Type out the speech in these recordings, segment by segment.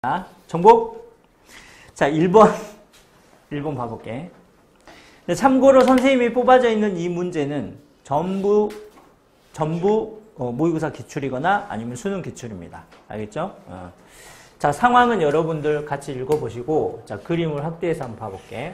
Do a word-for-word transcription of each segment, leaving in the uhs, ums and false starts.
자, 정복. 자, 일 번. 일 번 봐볼게. 참고로 선생님이 뽑아져 있는 이 문제는 전부, 전부 어, 모의고사 기출이거나 아니면 수능 기출입니다. 알겠죠? 어. 자, 상황은 여러분들 같이 읽어보시고, 자, 그림을 확대해서 한번 봐볼게.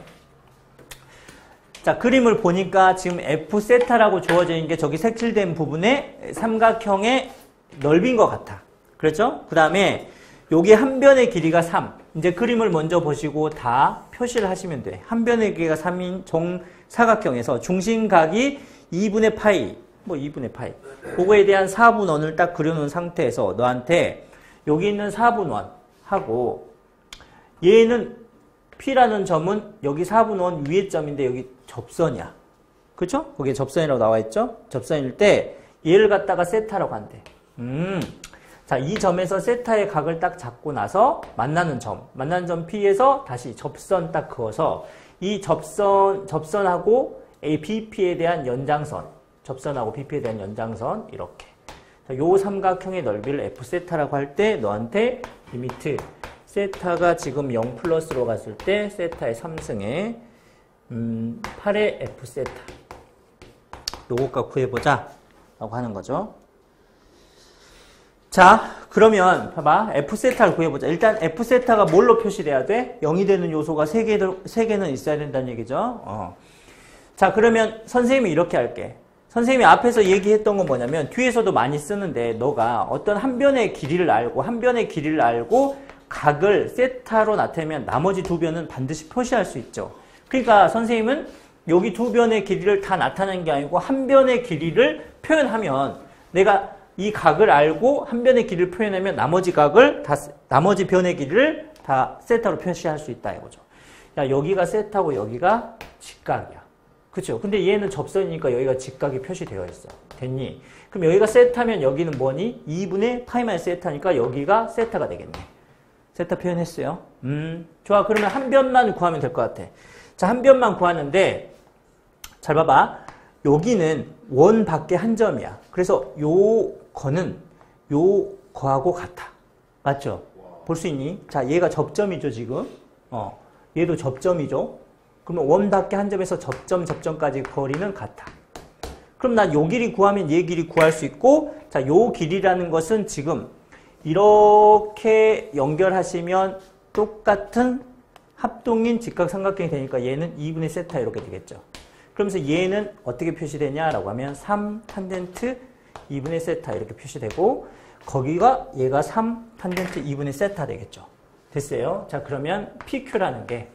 자, 그림을 보니까 지금 F 세타라고 주어져 있는 게 저기 색칠된 부분에 삼각형의 넓이인 것 같아. 그렇죠? 그 다음에 여기 한 변의 길이가 삼. 이제 그림을 먼저 보시고 다 표시를 하시면 돼. 한 변의 길이가 삼인 정사각형에서 중심각이 이분의 파이, 뭐 이분의 파이. 그거에 대한 사분원을 딱 그려놓은 상태에서 너한테 여기 있는 사분원하고 얘는 P라는 점은 여기 사분원 위의 점인데 여기 접선이야. 그쵸? 거기에 접선이라고 나와 있죠? 접선일 때 얘를 갖다가 세타라고 한대. 음. 자, 이 점에서 세타의 각을 딱 잡고 나서 만나는 점, 만나는 점 P에서 다시 접선 딱 그어서 이 접선, 접선하고 A, 비 피에 대한 연장선, 접선하고 비 피에 대한 연장선, 이렇게. 자, 요 삼각형의 넓이를 F 세타라고 할 때 너한테 리미트 세타가 지금 영 플러스로 갔을 때 세타의 삼승에 음, 팔의 F 세타 요것과 구해보자 라고 하는 거죠. 자, 그러면 봐봐. F 세타를 구해보자. 일단 F 세타가 뭘로 표시돼야 돼? 영이 되는 요소가 세 개, 세 개는 있어야 된다는 얘기죠. 어. 자, 그러면 선생님이 이렇게 할게. 선생님이 앞에서 얘기했던 건 뭐냐면 뒤에서도 많이 쓰는데 너가 어떤 한 변의 길이를 알고 한 변의 길이를 알고 각을 세타로 나타내면 나머지 두 변은 반드시 표시할 수 있죠. 그러니까 선생님은 여기 두 변의 길이를 다 나타내는 게 아니고 한 변의 길이를 표현하면 내가 이 각을 알고 한 변의 길이를 표현하면 나머지 각을 다, 나머지 변의 길이를 다 세타로 표시할 수 있다 이거죠. 야, 여기가 세타고 여기가 직각이야. 그쵸? 근데 얘는 접선이니까 여기가 직각이 표시되어 있어. 됐니? 그럼 여기가 세타면 여기는 뭐니? 이분의 파이만 세타니까 여기가 세타가 되겠네. 세타 표현했어요. 음, 좋아. 그러면 한 변만 구하면 될 것 같아. 자, 한 변만 구하는데 잘 봐봐. 여기는 원 밖에 한 점이야. 그래서 요 거는 요 거하고 같아. 맞죠? 볼 수 있니? 자, 얘가 접점이죠, 지금. 어, 얘도 접점이죠. 그러면 원 밖에 한 점에서 접점, 접점까지 거리는 같아. 그럼 난 요 길이 구하면 얘 길이 구할 수 있고, 자, 요 길이라는 것은 지금 이렇게 연결하시면 똑같은 합동인 직각삼각형이 되니까 얘는 이분의 세타 이렇게 되겠죠. 그러면서 얘는 어떻게 표시되냐라고 하면 삼 탄젠트 이분의 세타 이렇게 표시되고 거기가 얘가 삼 탄젠트 이분의 세타 되겠죠. 됐어요? 자, 그러면 피큐라는 게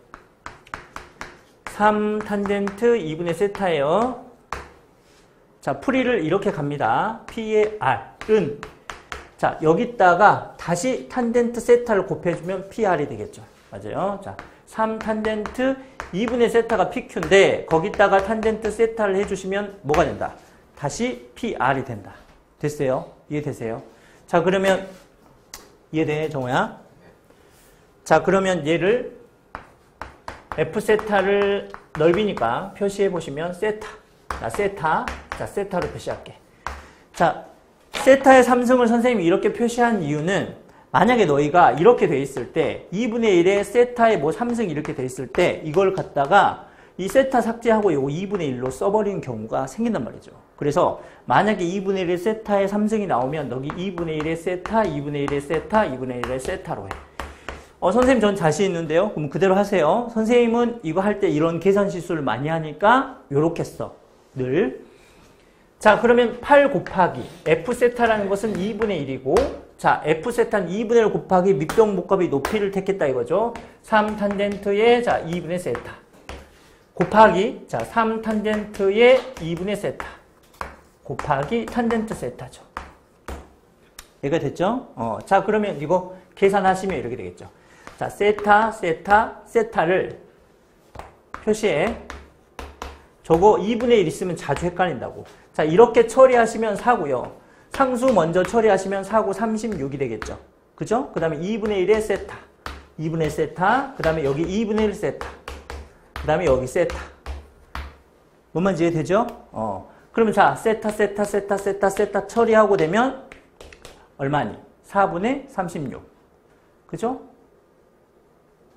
삼 탄젠트 이분의 세타예요. 자, 풀이를 이렇게 갑니다. P의 R은 자, 여기다가 다시 탄젠트 세타를 곱해주면 피알이 되겠죠. 맞아요. 자, 삼 탄젠트 이분의 세타가 피큐인데 거기다가 탄젠트 세타를 해주시면 뭐가 된다? 다시 피알이 된다. 됐어요? 이해되세요? 자, 그러면 이해돼, 정호야? 자, 그러면 얘를 F 세타를 넓이니까 표시해 보시면 세타. 자, 세타. 자, 세타로 표시할게. 자, 세타의 삼승을 선생님이 이렇게 표시한 이유는 만약에 너희가 이렇게 돼 있을 때 이분의 일에 세타의 뭐 삼승 이렇게 돼 있을 때 이걸 갖다가 이 세타 삭제하고 요거 이분의 일로 써버리는 경우가 생긴단 말이죠. 그래서 만약에 이분의 일에 세타의 삼승이 나오면 여기 이분의 일에 세타, 이분의 일에 세타, 이분의 일에 세타로 해. 어, 선생님 전 자신 있는데요. 그럼 그대로 하세요. 선생님은 이거 할 때 이런 계산 실수를 많이 하니까 요렇게 써. 늘. 자, 그러면 팔 곱하기 F 세타라는 것은 이분의 일이고 자, F 세타는 이분의 일 곱하기 밑변목합의 높이를 택했다 이거죠. 삼 탄젠트의 자, 이분의 세타 곱하기 자, 삼 탄젠트의 이분의 세타 곱하기 탄젠트 세타죠. 얘가 됐죠? 어, 자, 그러면 이거 계산하시면 이렇게 되겠죠. 자, 세타, 세타, 세타를 표시해. 저거 이분의 일 있으면 자주 헷갈린다고. 자, 이렇게 처리하시면 사고요. 상수 먼저 처리하시면 사고 삼십육이 되겠죠. 그죠? 그 다음에 이분의 일의 세타. 이분의 세타. 그 다음에 여기 이분의 일 세타. 그 다음에 여기 세타. 뭔 말인지 이해되죠? 어. 그러면 자, 세타, 세타, 세타, 세타, 세타 처리하고 되면 얼마니? 사분의 삼십육. 그죠?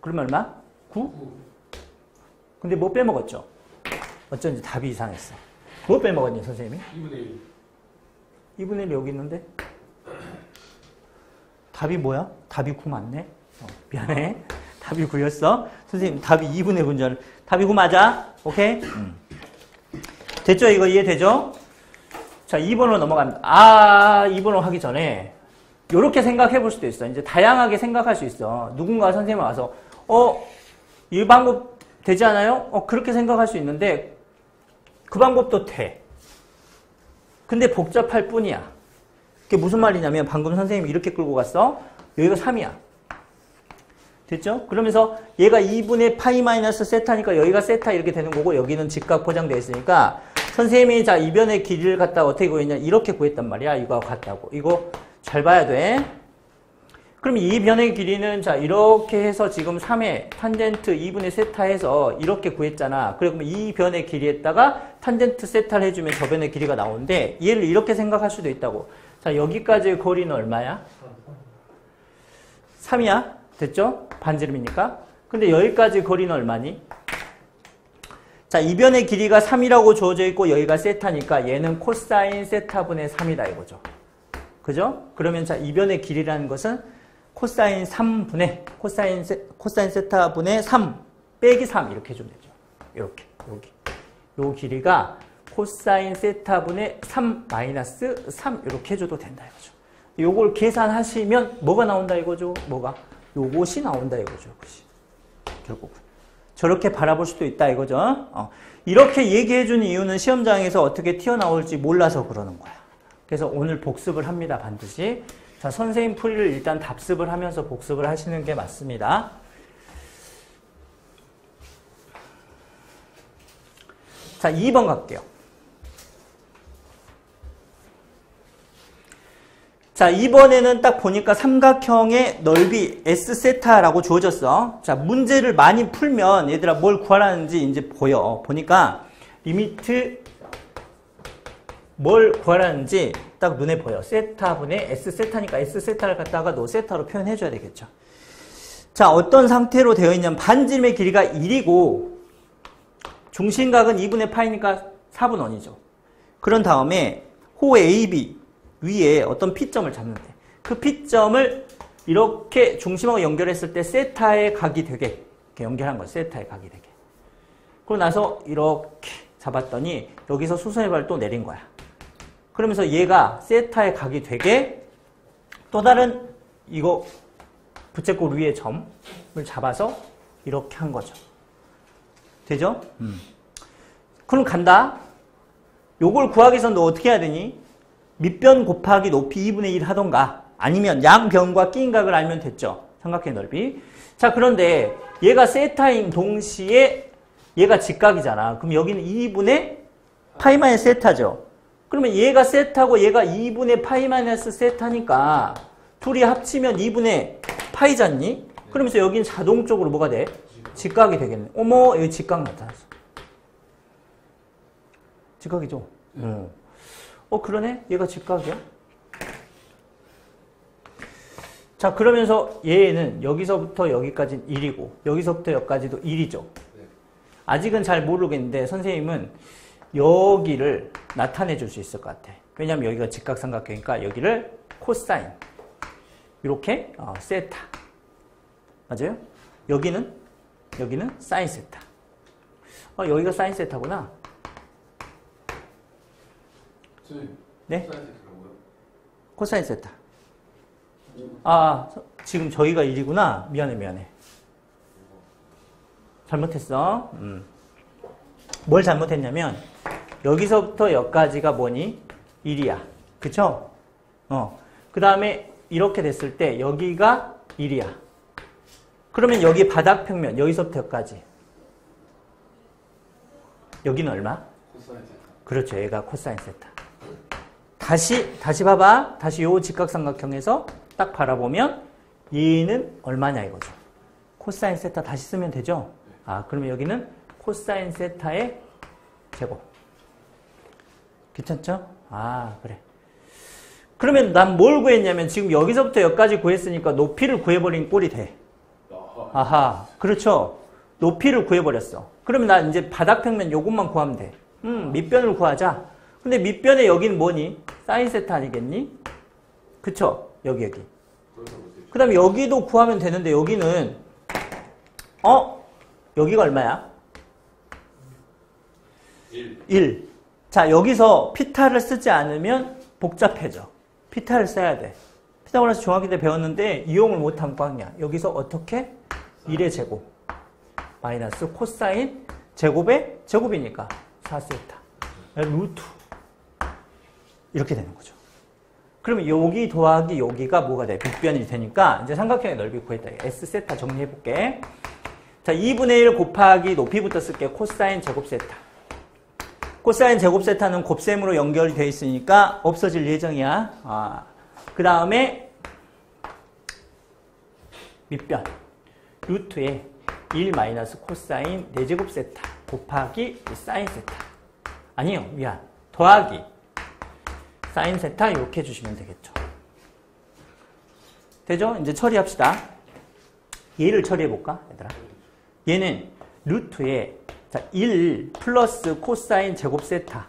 그러면 얼마? 구? 근데 뭐 빼먹었죠? 어쩐지 답이 이상했어. 뭐 빼먹었니, 선생님이? 이분의 일. 이분의 일 여기 있는데? 답이 뭐야? 답이 구 맞네? 어, 미안해. 답이 구였어. 선생님, 답이 이분의 구인 줄 알았는데. 답이 구 맞아? 오케이? 음. 됐죠? 이거 이해되죠? 자, 이 번으로 넘어갑니다. 아, 이 번으로 하기 전에 이렇게 생각해 볼 수도 있어. 이제 다양하게 생각할 수 있어. 누군가 선생님 와서 어, 이 방법 되지 않아요? 어, 그렇게 생각할 수 있는데 그 방법도 돼. 근데 복잡할 뿐이야. 그게 무슨 말이냐면 방금 선생님이 이렇게 끌고 갔어. 여기가 삼이야. 됐죠? 그러면서 얘가 이분의 파이 마이너스 세타니까 여기가 세타 이렇게 되는 거고 여기는 직각 포장되어 있으니까 선생님이 자 이변의 길이를 갖다 어떻게 구했냐 이렇게 구했단 말이야. 이거와 같다고. 이거 잘 봐야 돼. 그럼 이 변의 길이는 자 이렇게 해서 지금 삼의 탄젠트 이분의 세타 해서 이렇게 구했잖아. 그러면 이 변의 길이에다가 탄젠트 세타를 해주면 저 변의 길이가 나오는데 얘를 이렇게 생각할 수도 있다고. 자 여기까지의 거리는 얼마야? 삼이야. 됐죠? 반지름이니까. 근데 여기까지 거리는 얼마니? 자, 이 변의 길이가 삼이라고 주어져 있고 여기가 세타니까 얘는 코사인 세타분의 삼이다 이거죠. 그죠? 그러면 자, 이 변의 길이라는 것은 코사인 삼분의 코사인 세, 코사인 세타분의 삼 빼기 삼 이렇게 해주면 되죠. 이렇게 여기 요 길이가 코사인 세타분의 삼 마이너스 삼 이렇게 해줘도 된다 이거죠. 요걸 계산하시면 뭐가 나온다 이거죠? 뭐가? 요것이 나온다 이거죠. 요것이. 결국은. 저렇게 바라볼 수도 있다 이거죠. 어. 이렇게 얘기해 준 이유는 시험장에서 어떻게 튀어나올지 몰라서 그러는 거야. 그래서 오늘 복습을 합니다. 반드시. 자, 선생님 풀이를 일단 답습을 하면서 복습을 하시는 게 맞습니다. 자, 이 번 갈게요. 자, 이번에는 딱 보니까 삼각형의 넓이 S세타라고 주어졌어. 자, 문제를 많이 풀면 얘들아 뭘 구하라는지 이제 보여. 보니까 리미트 뭘 구하라는지 딱 눈에 보여. 세타분의 S세타니까 S세타를 갖다가 너 세타로 표현해줘야 되겠죠. 자, 어떤 상태로 되어 있냐면 반지름의 길이가 일이고 중심각은 이분의 파이니까 사분 원이죠. 그런 다음에 호 에이비 위에 어떤 P점을 잡는데 그 P점을 이렇게 중심하고 연결했을 때 세타의 각이 되게 이렇게 연결한 거예요. 세타의 각이 되게. 그러고 나서 이렇게 잡았더니 여기서 수선의 발을 또 내린 거야. 그러면서 얘가 세타의 각이 되게 또 다른 이거 부채꼴 위의 점을 잡아서 이렇게 한 거죠. 되죠? 음. 그럼 간다. 요걸 구하기 위해서 너 어떻게 해야 되니? 밑변 곱하기 높이 이분의 일 하던가 아니면 양변과 끼인 각을 알면 됐죠. 삼각형의 넓이. 자, 그런데 얘가 세타인 동시에 얘가 직각이잖아. 그럼 여기는 이분의 파이 마이너스 세타죠. 그러면 얘가 세타고 얘가 이분의 파이 마이너스 세타니까 둘이 합치면 이분의 파이잖니? 그러면서 여기는 자동적으로 뭐가 돼? 직각이 되겠네. 어머, 여기 직각 나타났어. 직각이죠? 응. 음. 어, 그러네? 얘가 직각이야? 자, 그러면서 얘는 여기서부터 여기까지는 일이고 여기서부터 여기까지도 일이죠. 아직은 잘 모르겠는데 선생님은 여기를 나타내 줄 수 있을 것 같아. 왜냐면 여기가 직각삼각형이니까 여기를 코사인 이렇게 어, 세타 맞아요? 여기는 여기는 사인 세타. 어, 여기가 사인 세타구나. 네? 코사인 세타. 아, 지금 저기가 일이구나. 미안해, 미안해. 잘못했어. 음. 뭘 잘못했냐면 여기서부터 여기까지가 뭐니? 일이야. 그쵸? 어. 그 다음에 이렇게 됐을 때 여기가 일이야. 그러면 여기 바닥평면 여기서부터 여기까지 여기는 얼마? 코사인 세타. 그렇죠. 얘가 코사인 세타. 다시 다시 봐봐. 다시 요 직각삼각형에서 딱 바라보면 얘는 얼마냐 이거죠. 코사인 세타 다시 쓰면 되죠. 아, 그러면 여기는 코사인 세타의 제곱. 괜찮죠? 아, 그래. 그러면 난 뭘 구했냐면 지금 여기서부터 여기까지 구했으니까 높이를 구해버린 꼴이 돼. 아, 아하, 그렇죠. 높이를 구해버렸어. 그러면 나 이제 바닥평면 요것만 구하면 돼. 음, 밑변을 구하자. 근데 밑변에 여기는 뭐니? 사인 세타 아니겠니? 그쵸? 여기, 여기. 그 다음에 여기도 구하면 되는데 여기는, 어? 여기가 얼마야? 일. 일. 자, 여기서 피타를 쓰지 않으면 복잡해져. 피타를 써야 돼. 피타고라스 중학교 때 배웠는데 이용을 못하면 꽝이야. 여기서 어떻게? 일의 제곱 마이너스 코사인 제곱의 제곱이니까 사 세타 루트 이렇게 되는 거죠. 그러면 여기 더하기 여기가 뭐가 돼? 밑변이 되니까 이제 삼각형의 넓이 구했다. S 세타 정리해 볼게. 자, 이분의 일 곱하기 높이부터 쓸게. 코사인 제곱 세타. 코사인 제곱 세타는 곱셈으로 연결되어 있으니까 없어질 예정이야. 아, 그 다음에 밑변 루트에 일 마이너스 코사인 네 제곱 세타 곱하기 사인 세타. 아니요, 미안. 더하기 사인 세타 이렇게 해주시면 되겠죠. 되죠? 이제 처리합시다. 얘를 처리해볼까, 얘들아? 얘는 루트에 자, 일 플러스 코사인 제곱 세타.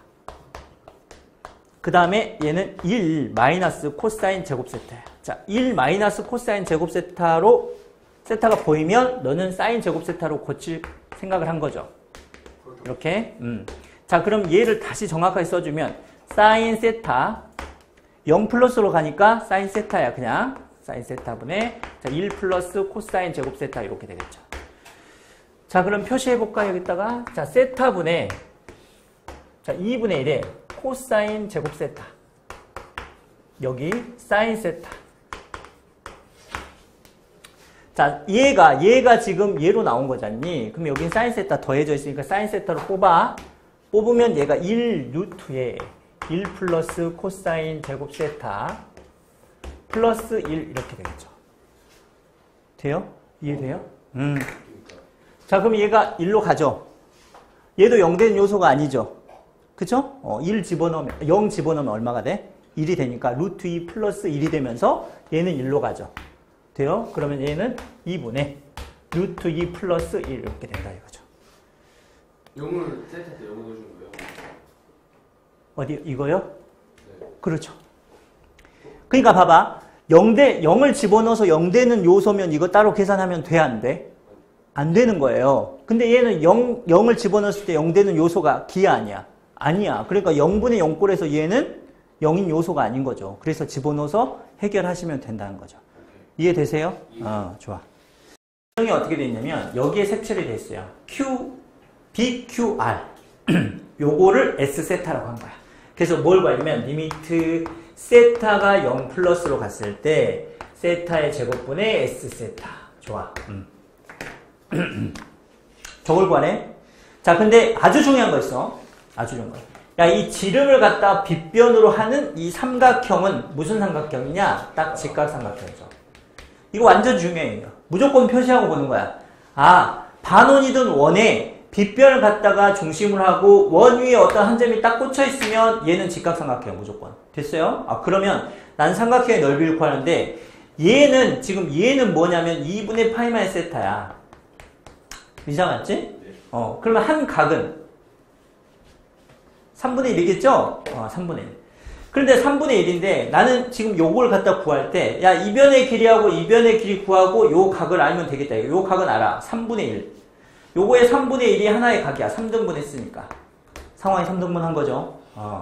그 다음에 얘는 일 마이너스 코사인 제곱 세타야. 자, 일 마이너스 코사인 제곱 세타로 세타가 보이면 너는 사인 제곱 세타로 고칠 생각을 한 거죠. 이렇게. 음. 자, 그럼 얘를 다시 정확하게 써주면 사인 세타 영 플러스로 가니까 사인 세타야. 그냥 사인 세타분의 자, 일 플러스 코사인 제곱 세타 이렇게 되겠죠. 자, 그럼 표시해볼까, 여기다가? 자, 세타분의, 자, 이분의 일에 코사인 제곱 세타. 여기, 사인 세타. 자, 얘가, 얘가 지금 얘로 나온 거잖니? 그럼 여긴 사인 세타 더해져 있으니까 사인 세타로 뽑아. 뽑으면 얘가 일 루트에 일 플러스 코사인 제곱 세타 플러스 일 이렇게 되겠죠. 돼요? 이해돼요? 음. 자, 그럼 얘가 일로 가죠. 얘도 영 되는 요소가 아니죠. 그쵸? 어, 일 집어넣으면, 영 집어넣으면 얼마가 돼? 일이 되니까 루트 이 플러스 일이 되면서 얘는 일로 가죠. 돼요? 그러면 얘는 이분의 루트 이 플러스 일 이렇게 된다 이거죠. 영을 세트 때 영을 넣어준 거예요? 어디, 이거요? 네. 그렇죠. 그러니까 봐봐. 영 대, 영을 집어넣어서 영 되는 요소면 이거 따로 계산하면 돼, 안 돼? 안 되는 거예요. 근데 얘는 영, 영을 집어넣었을 때 영 되는 요소가 기하 아니야. 아니야. 그러니까 영분의 영꼴에서 얘는 영인 요소가 아닌 거죠. 그래서 집어넣어서 해결하시면 된다는 거죠. 이해되세요? 어, 좋아. 형이 어떻게 돼 있냐면 여기에 색칠이 돼 있어요. Q, 비 큐 알. 요거를 S 세타라고 한 거야. 그래서 뭘 구하냐면 리미트 세타가 영 플러스로 갔을 때 세타의 제곱분의 S 세타. 좋아. 음. 저걸 구하네. 자, 근데 아주 중요한 거 있어. 아주 중요한 거. 야, 이 지름을 갖다 빗변으로 하는 이 삼각형은 무슨 삼각형이냐? 딱 직각삼각형이죠. 이거 완전 중요해요. 무조건 표시하고 보는 거야. 아, 반원이든 원에 빗변을 갖다가 중심을 하고 원 위에 어떤 한 점이 딱 꽂혀 있으면 얘는 직각삼각형 무조건. 됐어요? 아, 그러면 난 삼각형의 넓이를 구하는데 얘는 지금 얘는 뭐냐면 이분의 파이 마이너스 세타야. 이상하지? 네. 어, 그러면 한 각은 삼분의 일이겠죠? 어, 삼분의 일. 그런데 삼분의 일인데 나는 지금 요걸 갖다 구할 때 야, 이변의 길이하고 이변의 길이 구하고 요 각을 알면 되겠다. 요 각은 알아. 삼분의 일. 요거의 삼분의 일이 하나의 각이야. 삼 등분 했으니까. 상황이 삼 등분 한 거죠. 어.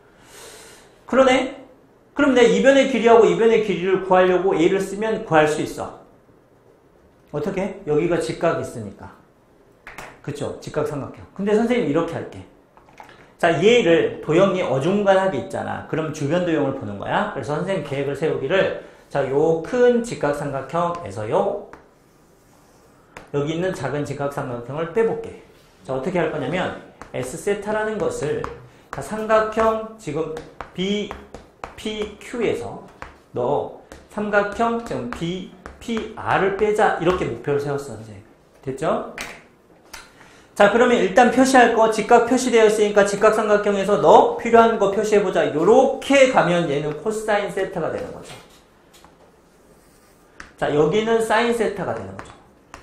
그러네? 그럼 내가 이변의 길이하고 이변의 길이를 구하려고 A를 쓰면 구할 수 있어. 어떻게? 여기가 직각이 있으니까. 그쵸? 직각삼각형. 근데 선생님 이렇게 할게. 자, 얘를 도형이 어중간하게 있잖아. 그럼 주변 도형을 보는 거야. 그래서 선생님 계획을 세우기를 자, 요 큰 직각삼각형에서요 여기 있는 작은 직각삼각형을 빼볼게. 자, 어떻게 할 거냐면 S 세타라는 것을 자, 삼각형 지금 B, P, Q에서 너 삼각형 지금 B, P, R을 빼자 이렇게 목표를 세웠어, 선생님. 됐죠? 자, 그러면 일단 표시할 거 직각 표시되어 있으니까 직각삼각형에서 너 필요한 거 표시해보자. 요렇게 가면 얘는 코사인 세타가 되는 거죠. 자, 여기는 사인 세타가 되는 거죠.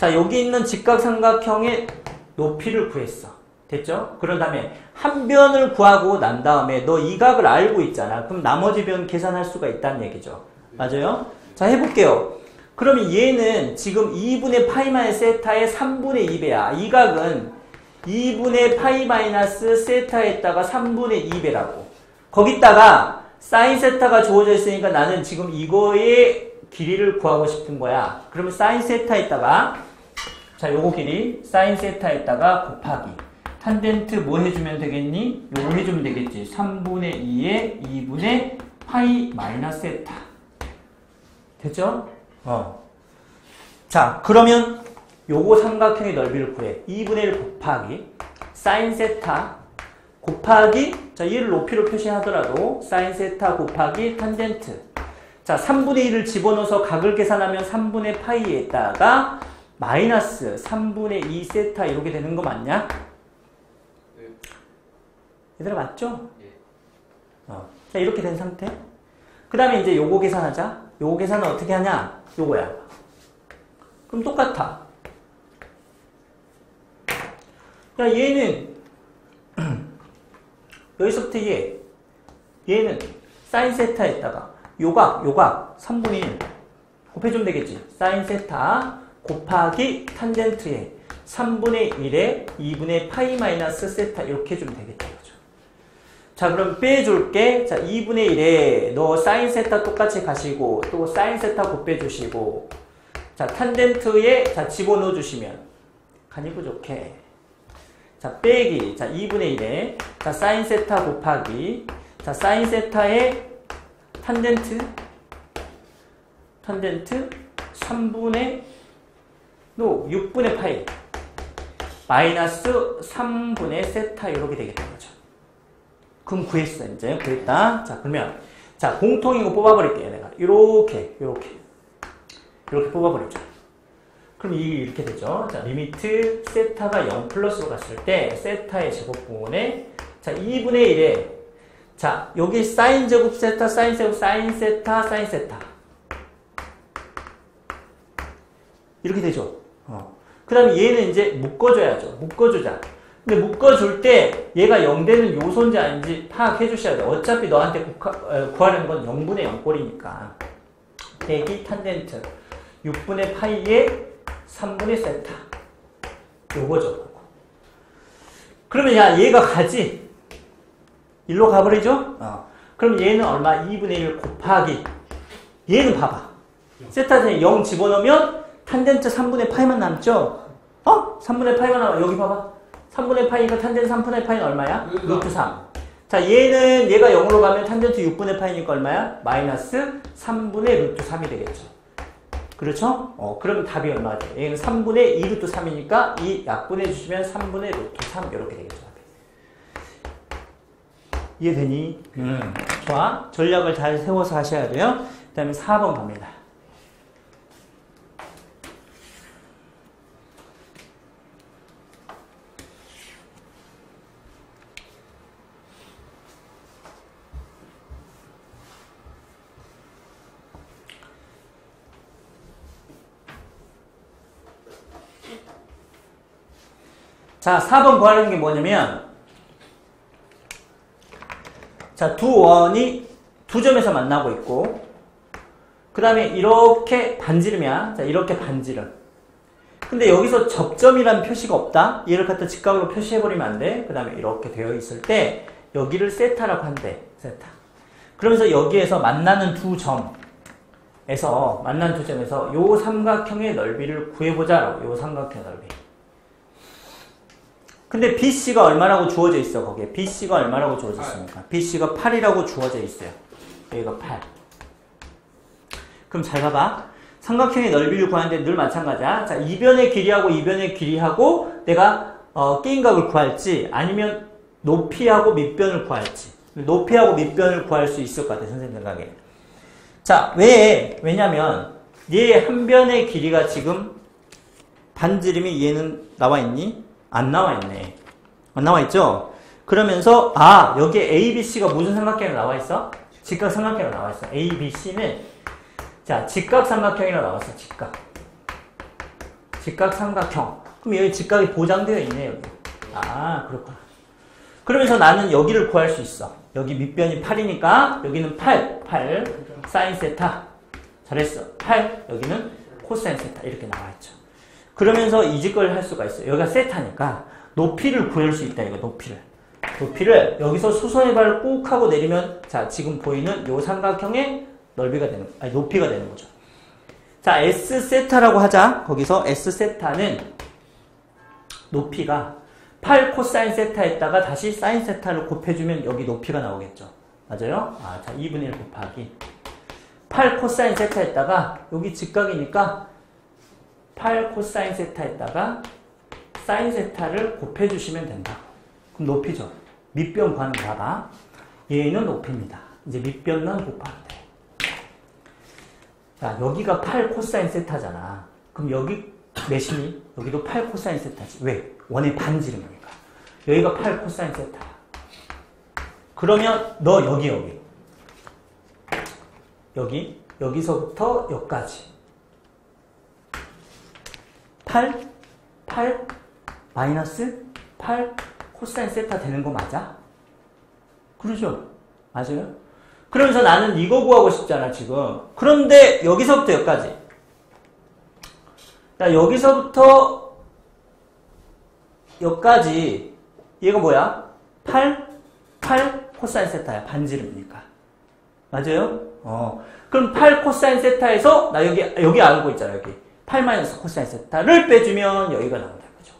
자, 여기 있는 직각삼각형의 높이를 구했어. 됐죠? 그런 다음에 한 변을 구하고 난 다음에 너 이 각을 알고 있잖아. 그럼 나머지 변 계산할 수가 있다는 얘기죠. 맞아요? 자, 해볼게요. 그러면 얘는 지금 이분의 파이 마이너스 세타의 삼분의 이 배야. 이 각은 이분의 파이 마이너스 세타에다가 삼분의 이 배라고. 거기다가 사인 세타가 주어져 있으니까 나는 지금 이거의 길이를 구하고 싶은 거야. 그러면 사인 세타에다가 자, 요거 길이 사인 세타에다가 곱하기 탄젠트 뭐 해주면 되겠니? 요거 해주면 되겠지. 삼분의 이에 이분의 파이 마이너스 세타. 됐죠? 어. 자, 그러면 요거 삼각형의 넓이를 구해. 이분의 일 곱하기 사인 세타 곱하기 자, 얘를 높이로 표시하더라도 사인 세타 곱하기 탄젠트. 자, 삼분의 일을 집어넣어서 각을 계산하면 삼분의 파이에다가 마이너스 삼분의 이 세타 이렇게 되는 거 맞냐? 네. 얘들아 맞죠? 예. 어. 자, 이렇게 된 상태. 그 다음에 이제 요거 계산하자. 요거 계산은 어떻게 하냐? 요거야. 그럼 똑같아. 야, 얘는 여기서부터 얘 얘는 사인 세타에다가 요각 요각 삼분의 일 곱해주면 되겠지. 사인 세타 곱하기 탄젠트에 삼분의 일에 이분의 파이 마이너스 세타 이렇게 해주면 되겠다. 그죠? 자, 그럼 빼줄게. 자, 이분의 일에 너 사인 세타 똑같이 가시고 또 사인 세타 곱빼주시고 자, 탄젠트에 자, 집어넣어 주시면 간이 부족해. 자, 빼기. 자, 이분의 일에 자, 사인 세타 곱하기 자, 사인 세타에 탄젠트 탄젠트 삼분의 노 육분의 파이 마이너스 삼분의 세타 이렇게 되겠다는 거죠. 그럼 구했어. 이제 구했다. 자, 그러면 자, 공통인 거 뽑아버릴게요. 내가 이렇게 이렇게 이렇게 뽑아버리죠. 그럼 이게 이렇게 되죠. 자, 리미트 세타가 영 플러스로 갔을 때 세타의 제곱분에 자, 이분의 일에 자, 여기 사인 제곱 세타 사인 제곱 사인 세타 사인 세타 이렇게 되죠. 어. 그 다음에 얘는 이제 묶어줘야죠. 묶어주자. 근데 묶어줄 때 얘가 영 되는 요소인지 아닌지 파악해 주셔야 돼요. 어차피 너한테 국하, 어, 구하는 건 영분의 영 꼴이니까. 대기 탄젠트 육분의 파이에 삼분의 세타. 요거죠. 그러면 야, 얘가 가지. 일로 가버리죠? 어. 그럼 얘는 얼마? 이분의 일 곱하기. 얘는 봐봐. 세타에 영 집어넣으면 탄젠트 삼분의 파이만 남죠? 어? 삼분의 파이만 남아. 여기 봐봐. 삼분의 파이니까 탄젠트 삼분의 파이는 얼마야? 루트 삼. 자, 얘는 얘가 영으로 가면 탄젠트 육분의 파이니까 얼마야? 마이너스 삼분의 루트 삼이 되겠죠. 그렇죠? 어, 그러면 답이 얼마죠? 얘는 삼분의 이 루트 삼이니까 이 약분해 주시면 삼분의 루트 삼 이렇게 되겠죠. 이해되니? 음. 좋아. 전략을 잘 세워서 하셔야 돼요. 그 다음에 사 번 갑니다. 자, 사 번 구하는 게 뭐냐면 자, 두 원이 두 점에서 만나고 있고 그 다음에 이렇게 반지름이야. 자, 이렇게 반지름. 근데 여기서 접점이란 표시가 없다. 얘를 갖다 직각으로 표시해버리면 안 돼. 그 다음에 이렇게 되어 있을 때 여기를 세타라고 한대. 세타. 그러면서 여기에서 만나는 두 점에서 만나는 두 점에서 요 삼각형의 넓이를 구해보자. 요 삼각형의 넓이. 근데 비씨가 얼마라고 주어져 있어, 거기에. 비씨가 얼마라고 주어져 있습니까? 비씨가 팔이라고 주어져 있어요. 여기가 팔. 그럼 잘 봐봐. 삼각형의 넓이를 구하는데 늘 마찬가지야. 자, 이변의 길이하고 이변의 길이하고 내가 어, 게임각을 구할지 아니면 높이하고 밑변을 구할지. 높이하고 밑변을 구할 수 있을 것 같아, 선생님 생각에. 자, 왜? 왜냐면 얘 한 변의 길이가 지금 반지름이 얘는 나와 있니? 안 나와 있네. 안 나와 있죠? 그러면서 아, 여기에 A, B, C가 무슨 삼각형으로 나와 있어? 직각 삼각형으로 나와 있어. A, B, C는 자, 직각 삼각형이라고 나왔어. 직각. 직각삼각형. 그럼 여기 직각이 보장되어 있네, 여기. 아, 그렇구나. 그러면서 나는 여기를 구할 수 있어. 여기 밑변이 팔이니까 여기는 팔, 팔, 사인 세타. 잘했어. 팔, 여기는 코사인 세타. 이렇게 나와있죠. 그러면서 이 직각을 할 수가 있어요. 여기가 세타니까 높이를 구할 수 있다, 이거 높이를. 높이를 여기서 수선의 발을 꾹 하고 내리면 자, 지금 보이는 요 삼각형의 넓이가 되는, 아니, 높이가 되는 거죠. 자, S 세타라고 하자. 거기서 S 세타는 높이가 팔 코사인 세타에다가 다시 사인 세타를 곱해주면 여기 높이가 나오겠죠. 맞아요? 아, 자, 이분의 일 곱하기 팔 코사인 세타에다가 여기 직각이니까 팔 코사인 세타에다가 사인 세타를 곱해주시면 된다. 그럼 높이죠. 밑변 구하는 거 봐봐. 얘는 높이입니다. 이제 밑변만 곱하면 돼. 자, 여기가 팔 코사인 세타잖아. 그럼 여기 몇이니? 여기도 팔 코사인 세타지. 왜? 원의 반지름이니까. 여기가 팔 코사인 세타야. 그러면 너 여기 여기 여기 여기서부터 여기까지 팔, 팔 마이너스 팔 코사인 세타 되는 거 맞아? 그러죠? 맞아요? 그러면서 나는 이거 구하고 싶잖아, 지금. 그런데 여기서부터 여기까지. 자, 여기서부터 여기까지. 얘가 뭐야? 팔, 팔 코사인 세타야. 반지름이니까. 맞아요? 어. 그럼 팔 코사인 세타에서 나 여기, 여기 알고 있잖아, 여기. 팔 마이너스 코사인 세타를 빼주면 여기가 나온다. 그죠?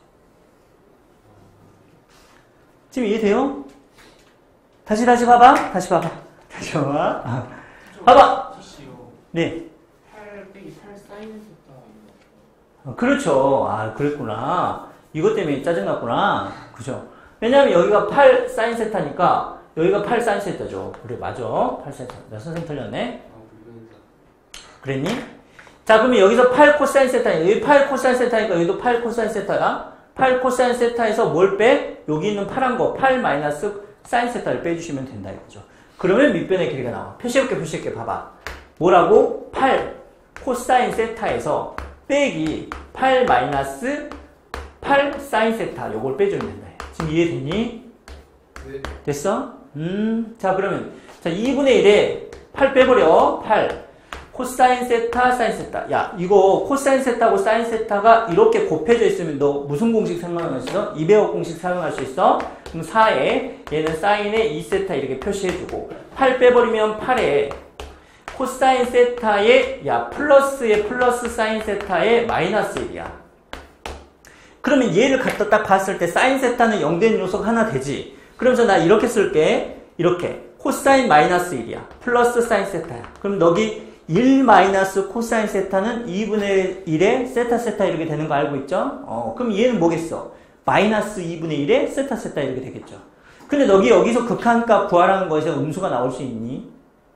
지금 이해돼요? 다시, 다시 봐봐. 다시 봐봐. 다시 봐봐. 아. 봐봐. 네. 팔 빼기 팔 사인 세타. 어, 그렇죠. 아, 그랬구나. 이것 때문에 짜증났구나. 그죠? 왜냐면 여기가 팔 사인 세타니까 여기가 팔 사인 세타죠. 그래, 맞아. 팔 사인 세타. 나 선생님 틀렸네. 그랬니? 자, 그러면 여기서 팔 코사인 세타니까 여기 팔 코사인 세타니까 여기도 팔 코사인 세타야. 팔 코사인 세타에서 뭘 빼? 여기 있는 파란 거 팔 마이너스 사인 세타를 빼주시면 된다 이거죠. 그러면 밑변의 길이가 나와. 표시해볼게, 표시해볼게. 봐봐. 뭐라고? 팔 코사인 세타에서 빼기 팔 마이너스 팔 사인 세타 요걸 빼주면 된다. 지금 이해됐니? 네. 됐어? 음, 자, 그러면 자 이분의 일에 팔 빼버려. 팔 코사인 세타 사인 세타. 야, 이거 코사인 세타하고 사인 세타가 이렇게 곱해져 있으면 너 무슨 공식 사용할 수 있어? 이백억 공식 사용할 수 있어? 그럼 사에 얘는 사인에 이 세타 이렇게 표시해주고 팔 빼버리면 팔에 코사인 세타에 야 플러스에 플러스 사인 세타에 마이너스 일이야. 그러면 얘를 갖다 딱 봤을 때 사인 세타는 영 되는 요소가 하나 되지. 그러면서 나 이렇게 쓸게. 이렇게 코사인 마이너스 일이야. 플러스 사인 세타야. 그럼 여기 일 마이너스 코사인 세타는 이분의 일에 세타 세타 이렇게 되는 거 알고 있죠? 어, 그럼 얘는 뭐겠어? 마이너스 이분의 일에 세타 세타 이렇게 되겠죠. 근데 너기 여기서 극한값 구하라는 거에서 음수가 나올 수 있니?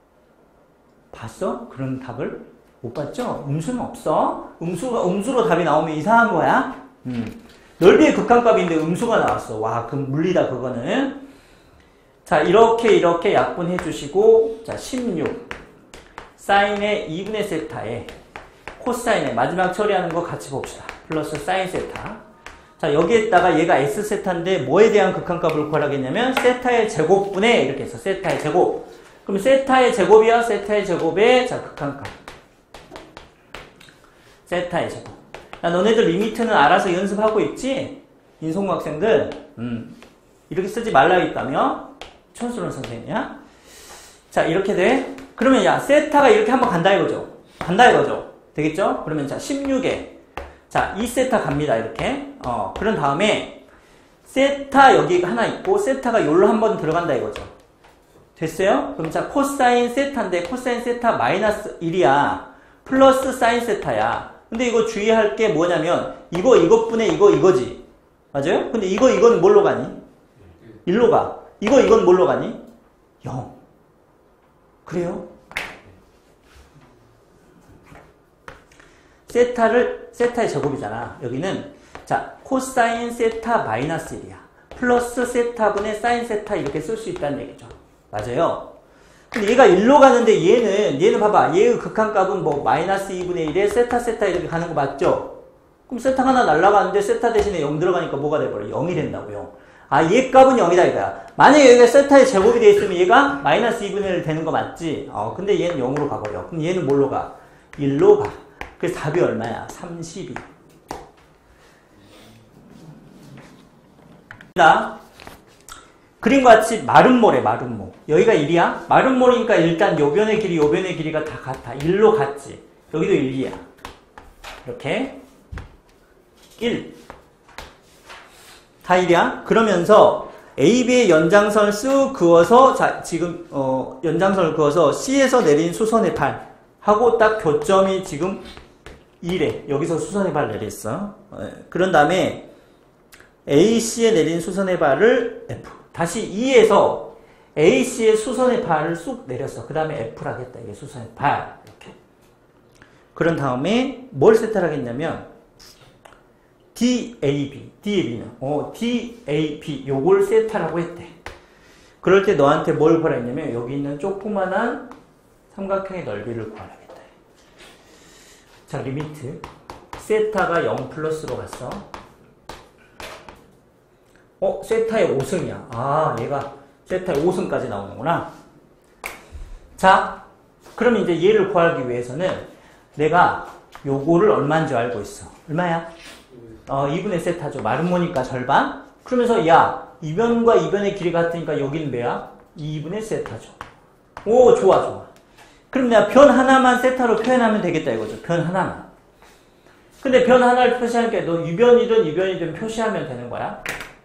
봤어? 그런 답을? 못 봤죠? 음수는 없어. 음수가, 음수로 답이 나오면 이상한 거야. 음. 넓이의 극한값인데 음수가 나왔어. 와, 그럼 물리다, 그거는. 자, 이렇게, 이렇게 약분해 주시고, 자, 십육. 사인의 이분의 세타에 코사인의 마지막 처리하는 거 같이 봅시다. 플러스 사인 세타. 자, 여기에다가 얘가 S 세타인데 뭐에 대한 극한값을 구하라겠냐면 세타의 제곱분의 이렇게 해서 세타의 제곱. 그럼 세타의 제곱이야. 세타의 제곱의 자 극한값. 세타의 제곱. 야, 너네들 리미트는 알아서 연습하고 있지? 인성고 학생들. 음. 이렇게 쓰지 말라 했다며? 촌스러운 선생님이야? 자, 이렇게 돼. 그러면 야, 세타가 이렇게 한번 간다 이거죠? 간다 이거죠? 되겠죠? 그러면 자, 십육에 자, 이 세타 갑니다. 이렇게. 어, 그런 다음에 세타 여기 하나 있고 세타가 요로 한번 들어간다 이거죠. 됐어요? 그럼 자, 코사인 세타인데 코사인 세타 마이너스 일이야. 플러스 사인 세타야. 근데 이거 주의할 게 뭐냐면 이거 이것분의 이거 이거지. 맞아요? 근데 이거 이건 뭘로 가니? 일로 가. 이거 이건 뭘로 가니? 영. 그래요? 세타를 세타의 제곱이잖아. 여기는 자 코사인 세타 마이너스 일이야. 플러스 세타분의 사인 세타 이렇게 쓸 수 있다는 얘기죠. 맞아요? 근데 얘가 일로 가는데 얘는 얘는 봐봐. 얘의 극한값은 뭐 마이너스 이분의 일에 세타 세타 이렇게 가는 거 맞죠? 그럼 세타가 하나 날라가는데 세타 대신에 영 들어가니까 뭐가 돼버려? 영이 된다고요. 아, 얘 값은 영이다 이거야. 만약에 여기가 세타의 제곱이 돼 있으면 얘가 마이너스 이분의 일 되는 거 맞지? 어, 근데 얘는 영으로 가버려. 그럼 얘는 뭘로 가? 일로 가. 그래서 답이 얼마야? 삼십이. 그림과 같이 마름모래, 마름모. 여기가 일이야? 마름모니까 일단 요 변의 길이, 요 변의 길이가 다 같아. 일로 갔지. 여기도 일이야. 이렇게. 일. 다 일이야? 그러면서 A, B의 연장선을 쑥 그어서, 자, 지금, 어, 연장선을 그어서 C에서 내린 수선의 발. 하고 딱 교점이 지금 이래. 여기서 수선의 발 내렸어. 그런 다음에 A, C에 내린 수선의 발을 F. 다시 이에서 A, C의 수선의 발을 쑥 내렸어. 그 다음에 F를 하겠다. 이게 수선의 발. 이렇게. 그런 다음에 뭘 세타를 하겠냐면 D, A, B. D, A, B는 어, D, A, B 요걸 세타라고 했대. 그럴 때 너한테 뭘 구하라 했냐면 여기 있는 조그만한 삼각형의 넓이를 구하라겠다. 자, 리미트. 세타가 영 플러스로 갔어. 어, 세타의 오 승이야. 아, 얘가 세타의 오 승까지 나오는구나. 자, 그럼 이제 얘를 구하기 위해서는 내가 요거를 얼마인 줄 알고 있어. 얼마야? 어, 이분의 세타죠. 마름모니까 절반. 그러면서 야, 이 변과 이 변의 길이 같으니까 여기는 뭐야? 이분의 세타죠. 오, 좋아, 좋아. 그럼 내가 변 하나만 세타로 표현하면 되겠다 이거죠. 변 하나만. 근데 변 하나를 표시하니까 너 유변이든 이변이든 표시하면 되는 거야.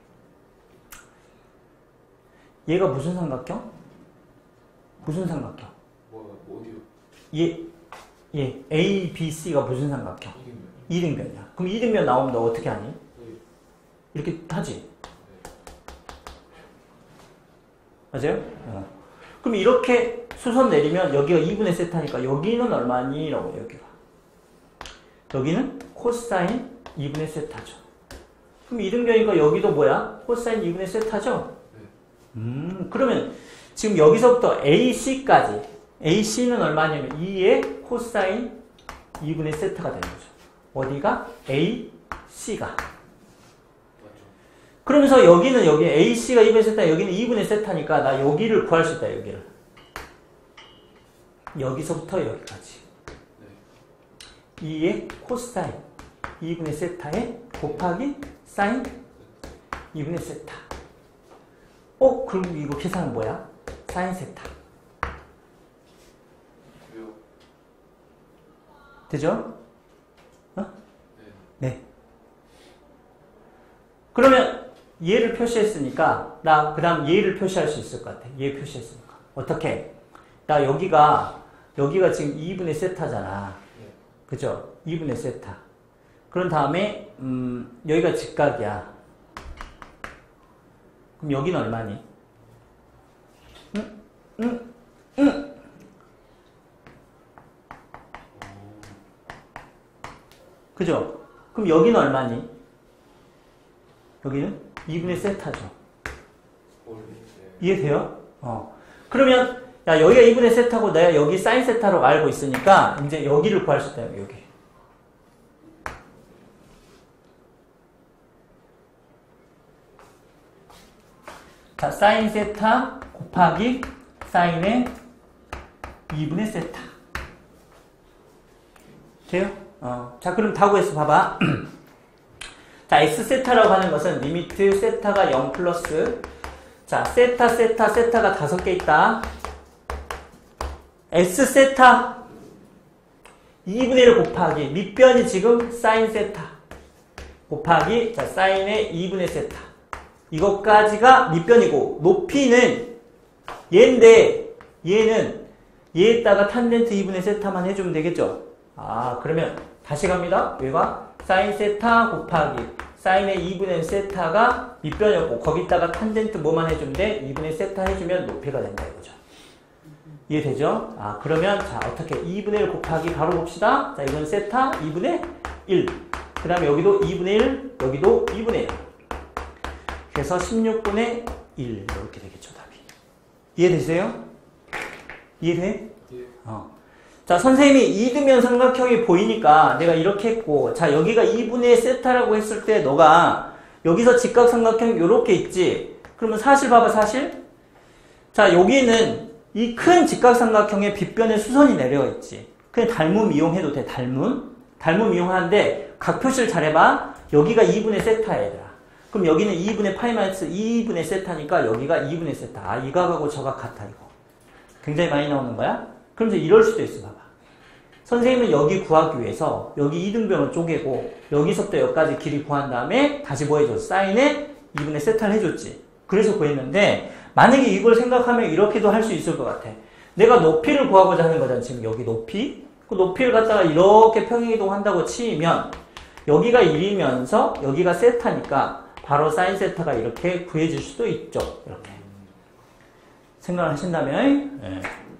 얘가 무슨 삼각형? 무슨 삼각형? 뭐, 어디요? 얘, 얘 A, B, C가 무슨 삼각형? 이등변이야. 그럼 이등변 나오면 너 어떻게 하니? 이렇게 하지? 맞아요? 어. 그럼 이렇게 수선 내리면 여기가 이분의 세타니까 여기는 얼마니? 라고 여기가. 여기는 코사인 이분의 세타죠. 그럼 이등변이니까 여기도 뭐야? 코사인 이분의 세타죠? 음, 그러면 지금 여기서부터 에이씨까지 에이씨는 얼마냐면 이의 코사인 이분의 세타가 되는 거죠. 어디가? 에이씨가. 그러면서 여기는 여기 에이씨가 이분의 세타, 여기는 이분의 세타니까 나 여기를 구할 수 있다. 여기를. 여기서부터 여기까지. 이의 코사인 이분의 세타에 곱하기 사인 이분의 세타. 어? 그럼 이거 계산은 뭐야? 사인 세타. 되죠? 어? 네. 그러면 얘를 표시했으니까 나 그 다음 얘를 표시할 수 있을 것 같아. 얘 표시했으니까. 어떻게? 나 여기가 여기가 지금 이분의 세타잖아. 그죠? 이분의 세타. 그런 다음에 음, 여기가 직각이야. 그럼 여기는 얼마니? 응? 응? 응? 그죠? 그럼 여기는 얼마니? 여기는 이분의 세타죠. 이해돼요? 어. 그러면 야 여기가 이분의 세타고 내가 여기 사인 세타로 알고 있으니까 이제 여기를 구할 수 있다. 여기. 자, 사인 세타 곱하기 사인의 이분의 세타. 돼요? 어. 자, 그럼 다 구했어. 봐봐. 자, x 세타라고 하는 것은 리미트 세타가 영 플러스 자, 세타, 세타, 세타가 다섯 개 있다. S 세타 이분의 일 곱하기 밑변이 지금 사인 세타 곱하기 자, 사인의 이분의 세타. 이것까지가 밑변이고 높이는 얘인데 얘는 얘에다가 탄젠트 이분의 세타만 해주면 되겠죠. 아, 그러면 다시 갑니다. 얘가 사인 세타 곱하기 사인의 이분의 세타가 밑변이었고 거기다가 탄젠트 뭐만 해주면 돼? 이분의 세타 해주면 높이가 된다 이거죠. 이해되죠? 아, 그러면 자 어떻게 이분의 일 곱하기 바로 봅시다. 자, 이건 세타 이분의 일. 그 다음에 여기도 이분의 일, 여기도 이분의 일. 그래서 십육분의 일 이렇게 되겠죠, 답이. 이해되세요? 이해돼? 예. 어. 자, 선생님이 이등변 삼각형이 보이니까 내가 이렇게 했고, 자, 여기가 이분의 세타라고 했을 때 너가 여기서 직각삼각형 요렇게 있지? 그러면 사실 봐봐, 사실? 자, 여기는 이 큰 직각삼각형의 빗변에 수선이 내려가 있지. 그냥 닮음 이용해도 돼, 닮음. 닮음 이용하는데 각표시를 잘해봐. 여기가 이분의 세타야, 얘들아. 그럼 여기는 이분의 파이 마이너스 이분의 세타니까 여기가 이분의 세타. 아, 이 각하고 저 각 같아, 이거. 굉장히 많이 나오는 거야? 그럼 이제 이럴 수도 있어, 봐봐. 선생님은 여기 구하기 위해서 여기 이등변을 쪼개고 여기서부터 여기까지 길이 구한 다음에 다시 뭐 해줬어? 사인에 이분의 세타를 해줬지. 그래서 구했는데 만약에 이걸 생각하면 이렇게도 할 수 있을 것 같아. 내가 높이를 구하고자 하는 거잖아. 지금 여기 높이. 그 높이를 갖다가 이렇게 평행이동한다고 치면 여기가 일이면서 여기가 세타니까 바로 사인 세타가 이렇게 구해질 수도 있죠. 이렇게. 생각을 하신다면 네.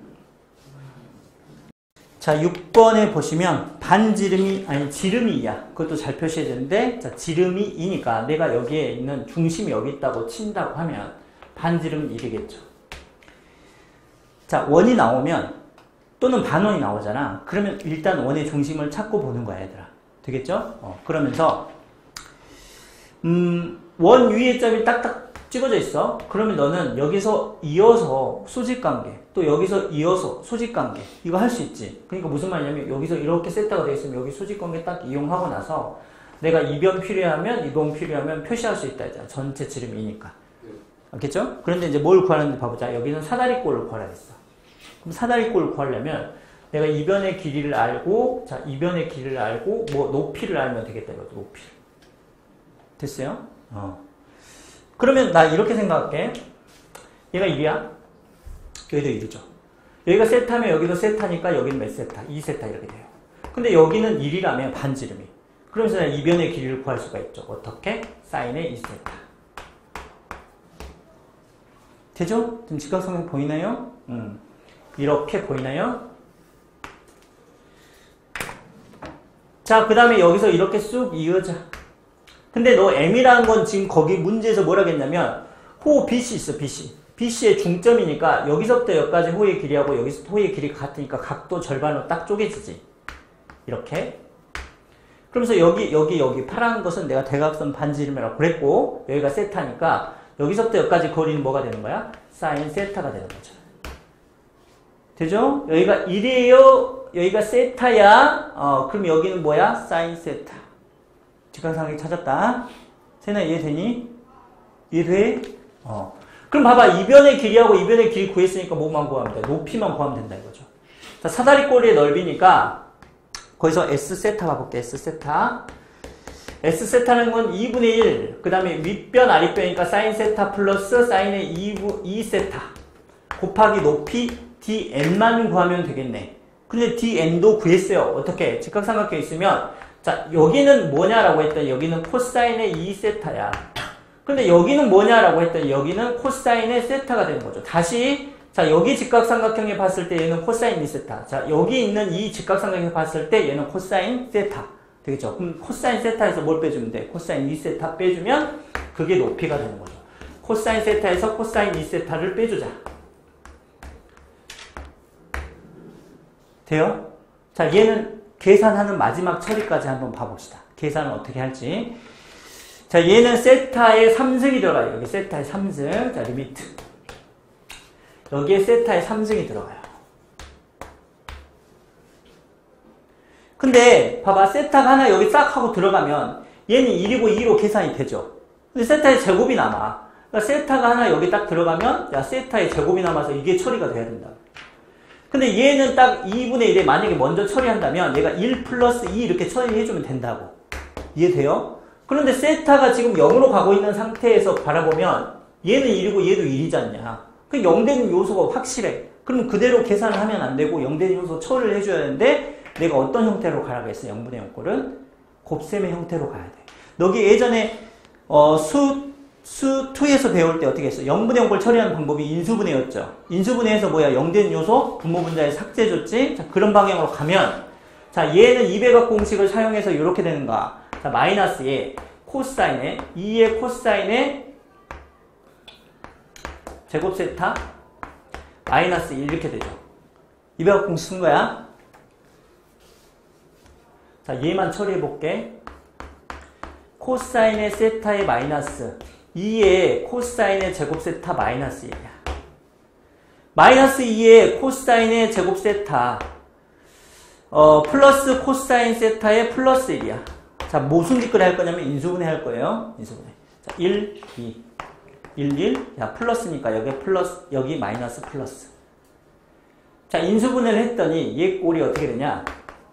자, 육 번에 보시면 반지름이 아니 지름이 이야. 그것도 잘 표시해야 되는데 자, 지름이 이니까 내가 여기에 있는 중심이 여기 있다고 친다고 하면 반지름 일이겠죠. 자, 원이 나오면 또는 반원이 나오잖아. 그러면 일단 원의 중심을 찾고 보는 거야, 얘들아. 되겠죠? 어, 그러면서 음, 원 위의 점이 딱딱 찍어져 있어. 그러면 너는 여기서 이어서 소직관계, 또 여기서 이어서 소직관계, 이거 할 수 있지. 그러니까 무슨 말이냐면 여기서 이렇게 세타가 되어 있으면 여기 소직관계 딱 이용하고 나서 내가 이변 필요하면 이동 필요하면 표시할 수 있다 했잖아. 전체 지름이니까. 알겠죠? 그런데 이제 뭘 구하는지 봐보자. 여기는 사다리꼴을 구하라겠어. 그럼 사다리꼴을 구하려면 내가 이변의 길이를 알고, 자, 이변의 길이를 알고 뭐 높이를 알면 되겠다. 이것도 높이를. 됐어요? 어. 그러면 나 이렇게 생각할게. 얘가 일이야. 여기도 일이죠. 여기가 세타면 여기도 세타니까 여기는 몇 세타? 이 세타 이렇게 돼요. 근데 여기는 일이라면 반지름이. 그러면서 내가 이변의 길이를 구할 수가 있죠. 어떻게? 사인의 이 세타. 되죠? 지금 직각삼각형 보이나요? 음. 이렇게 보이나요? 자, 그 다음에 여기서 이렇게 쑥 이어져. 근데 너 M이라는 건 지금 거기 문제에서 뭐라고 했냐면 호 비씨 있어, 비씨. 비씨의 중점이니까 여기서부터 여기까지 호의 길이하고 여기서 호의 길이 같으니까 각도 절반으로 딱 쪼개지지. 이렇게. 그러면서 여기, 여기, 여기 파란 것은 내가 대각선 반지름이라고 그랬고 여기가 세타니까 여기서부터 여기까지 거리는 뭐가 되는 거야? 사인 세타가 되는 거죠. 되죠? 여기가 일이에요. 여기가 세타야. 어, 그럼 여기는 뭐야? 사인 세타. 직각삼각형 찾았다. 세나 이해되니? 이해돼? 어. 그럼 봐봐. 이변의 길이하고 이변의 길이 구했으니까 뭐만 구하면 돼? 높이만 구하면 된다 이거죠. 자, 사다리꼴의 넓이니까 거기서 S 세타 가볼게. S 세타. S 세타는 건 이분의 일. 그 다음에 윗변 아랫변이니까 사인 세타 플러스 사인의 이 세타 곱하기 높이 dn만 구하면 되겠네. 근데 dn도 구했어요. 어떻게? 직각삼각형 있으면 자, 여기는 뭐냐라고 했더니 여기는 코사인의 이 세타야. 근데 여기는 뭐냐라고 했더니 여기는 코사인의 세타가 되는 거죠. 다시 자, 여기 직각삼각형에 봤을 때 얘는 코사인 이 세타. 자, 여기 있는 이 직각삼각형에 봤을 때 얘는 코사인 세타. 되겠죠? 그럼 코사인 세타에서 뭘 빼주면 돼? 코사인 이 세타 빼주면 그게 높이가 되는 거죠. 코사인 세타에서 코사인 이 세타를 빼주자. 돼요? 자, 얘는 계산하는 마지막 처리까지 한번 봐봅시다. 계산을 어떻게 할지. 자, 얘는 세타의 삼 승이 들어가요. 여기 세타의 삼 승. 자, 리미트. 여기에 세타의 삼 승이 들어가요. 근데 봐봐. 세타가 하나 여기 싹 하고 들어가면 얘는 일이고 이로 계산이 되죠. 근데 세타의 제곱이 남아. 그러니까 세타가 하나 여기 딱 들어가면 야, 세타의 제곱이 남아서 이게 처리가 돼야 된다. 근데 얘는 딱 이분의 일에 만약에 먼저 처리한다면 얘가 일 플러스 이 이렇게 처리해주면 된다고. 이해돼요? 그런데 세타가 지금 영으로 가고 있는 상태에서 바라보면 얘는 일이고 얘도 일이지 않냐. 그 영 되는 요소가 확실해. 그럼 그대로 계산을 하면 안 되고 영 되는 요소 처리를 해줘야 되는데 내가 어떤 형태로 가라고 했어? 영분의 영꼴은 곱셈의 형태로 가야 돼. 너기 예전에 어, 수 수 이에서 배울 때 어떻게 했어? 영분의 영꼴 처리하는 방법이 인수분해였죠. 인수분해에서 뭐야? 영 되는 요소 분모분자에 삭제해줬지? 자, 그런 방향으로 가면 자, 얘는 이백억 공식을 사용해서 이렇게 되는가? 자, 마이너스에 코사인에 이의 코사인에 제곱 세타 마이너스 일 이렇게 되죠. 이백억 공식 쓴 거야. 자, 얘만 처리해 볼게. 코사인의 세타의 마이너스 이의 코사인의 제곱 세타 마이너스 일이야. 마이너스 이의 코사인의 제곱 세타 어, 플러스 코사인 세타의 플러스 일이야. 자, 무슨 짓거리 할 거냐면 인수분해 할 거예요. 인수분해. 자, 일, 이. 일, 일. 야, 플러스니까 여기 플러스, 여기 마이너스 플러스. 자, 인수분해를 했더니 얘 꼴이 어떻게 되냐?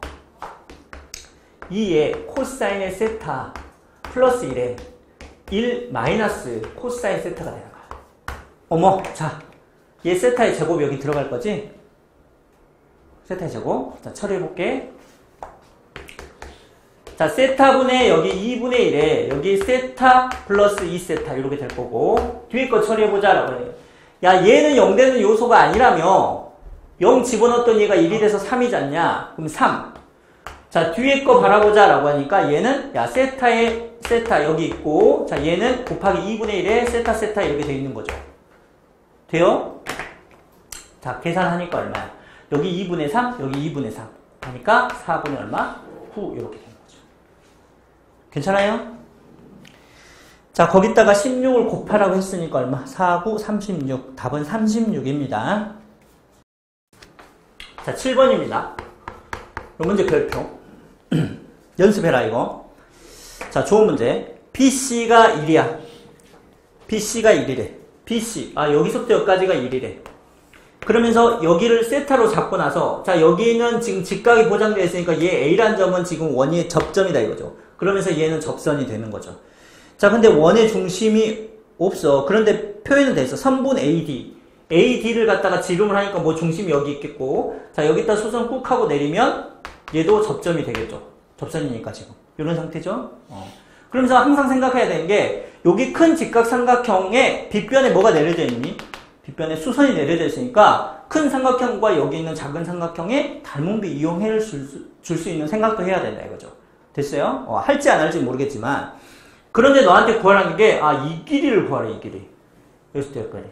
이의 코사인의 세타 플러스 일에 일 마이너스 코사인 세타가 되는 거야. 어머, 자, 얘 세타의 제곱 여기 들어갈 거지? 세타의 제곱. 자, 처리해볼게. 자, 세타분의 여기 이분의 일에 여기 세타 플러스 이 세타 이렇게 될 거고, 뒤에 거 처리해보자 라고 해요. 야, 얘는 영 되는 요소가 아니라며 영 집어넣었던 얘가 일이 돼서 삼이지 않냐? 그럼 삼. 자, 뒤에 거 바라보자 라고 하니까 얘는 야, 세타의 세타 여기 있고, 자, 얘는 곱하기 이분의 일에 세타 세타 이렇게 돼 있는 거죠. 돼요? 자, 계산하니까 얼마야? 여기 이분의 삼, 여기 이분의 삼 하니까 사분의 얼마? 구 이렇게 되는 거죠. 괜찮아요? 자, 거기다가 십육을 곱하라고 했으니까 얼마? 사, 구, 삼십육. 답은 삼십육입니다. 자, 칠 번입니다. 이 문제 별표. 연습해라, 이거. 자, 좋은 문제. 비씨가 일이야. 비씨가 일이래. 비씨. 아, 여기서부터 여기까지가 일이래. 그러면서 여기를 세타로 잡고 나서, 자, 여기는 지금 직각이 보장되어 있으니까 얘 A란 점은 지금 원의 접점이다 이거죠. 그러면서 얘는 접선이 되는 거죠. 자, 근데 원의 중심이 없어. 그런데 표현은 됐어. 삼분 에이디. 에이디를 갖다가 지름을 하니까 뭐 중심이 여기 있겠고, 자, 여기다 수선 꾹 하고 내리면 얘도 접점이 되겠죠. 접선이니까 지금. 이런 상태죠. 어. 그러면서 항상 생각해야 되는 게, 여기 큰 직각 삼각형에 빗변에 뭐가 내려져 있니? 빗변에 수선이 내려져 있으니까 큰 삼각형과 여기 있는 작은 삼각형에 닮은비 이용해 줄 수 있는 생각도 해야 된다 이거죠. 됐어요? 어, 할지 안 할지 모르겠지만, 그런데 너한테 구하라는 게, 아, 이 길이를 구하라, 이 길이. 여기서부터 여기까지.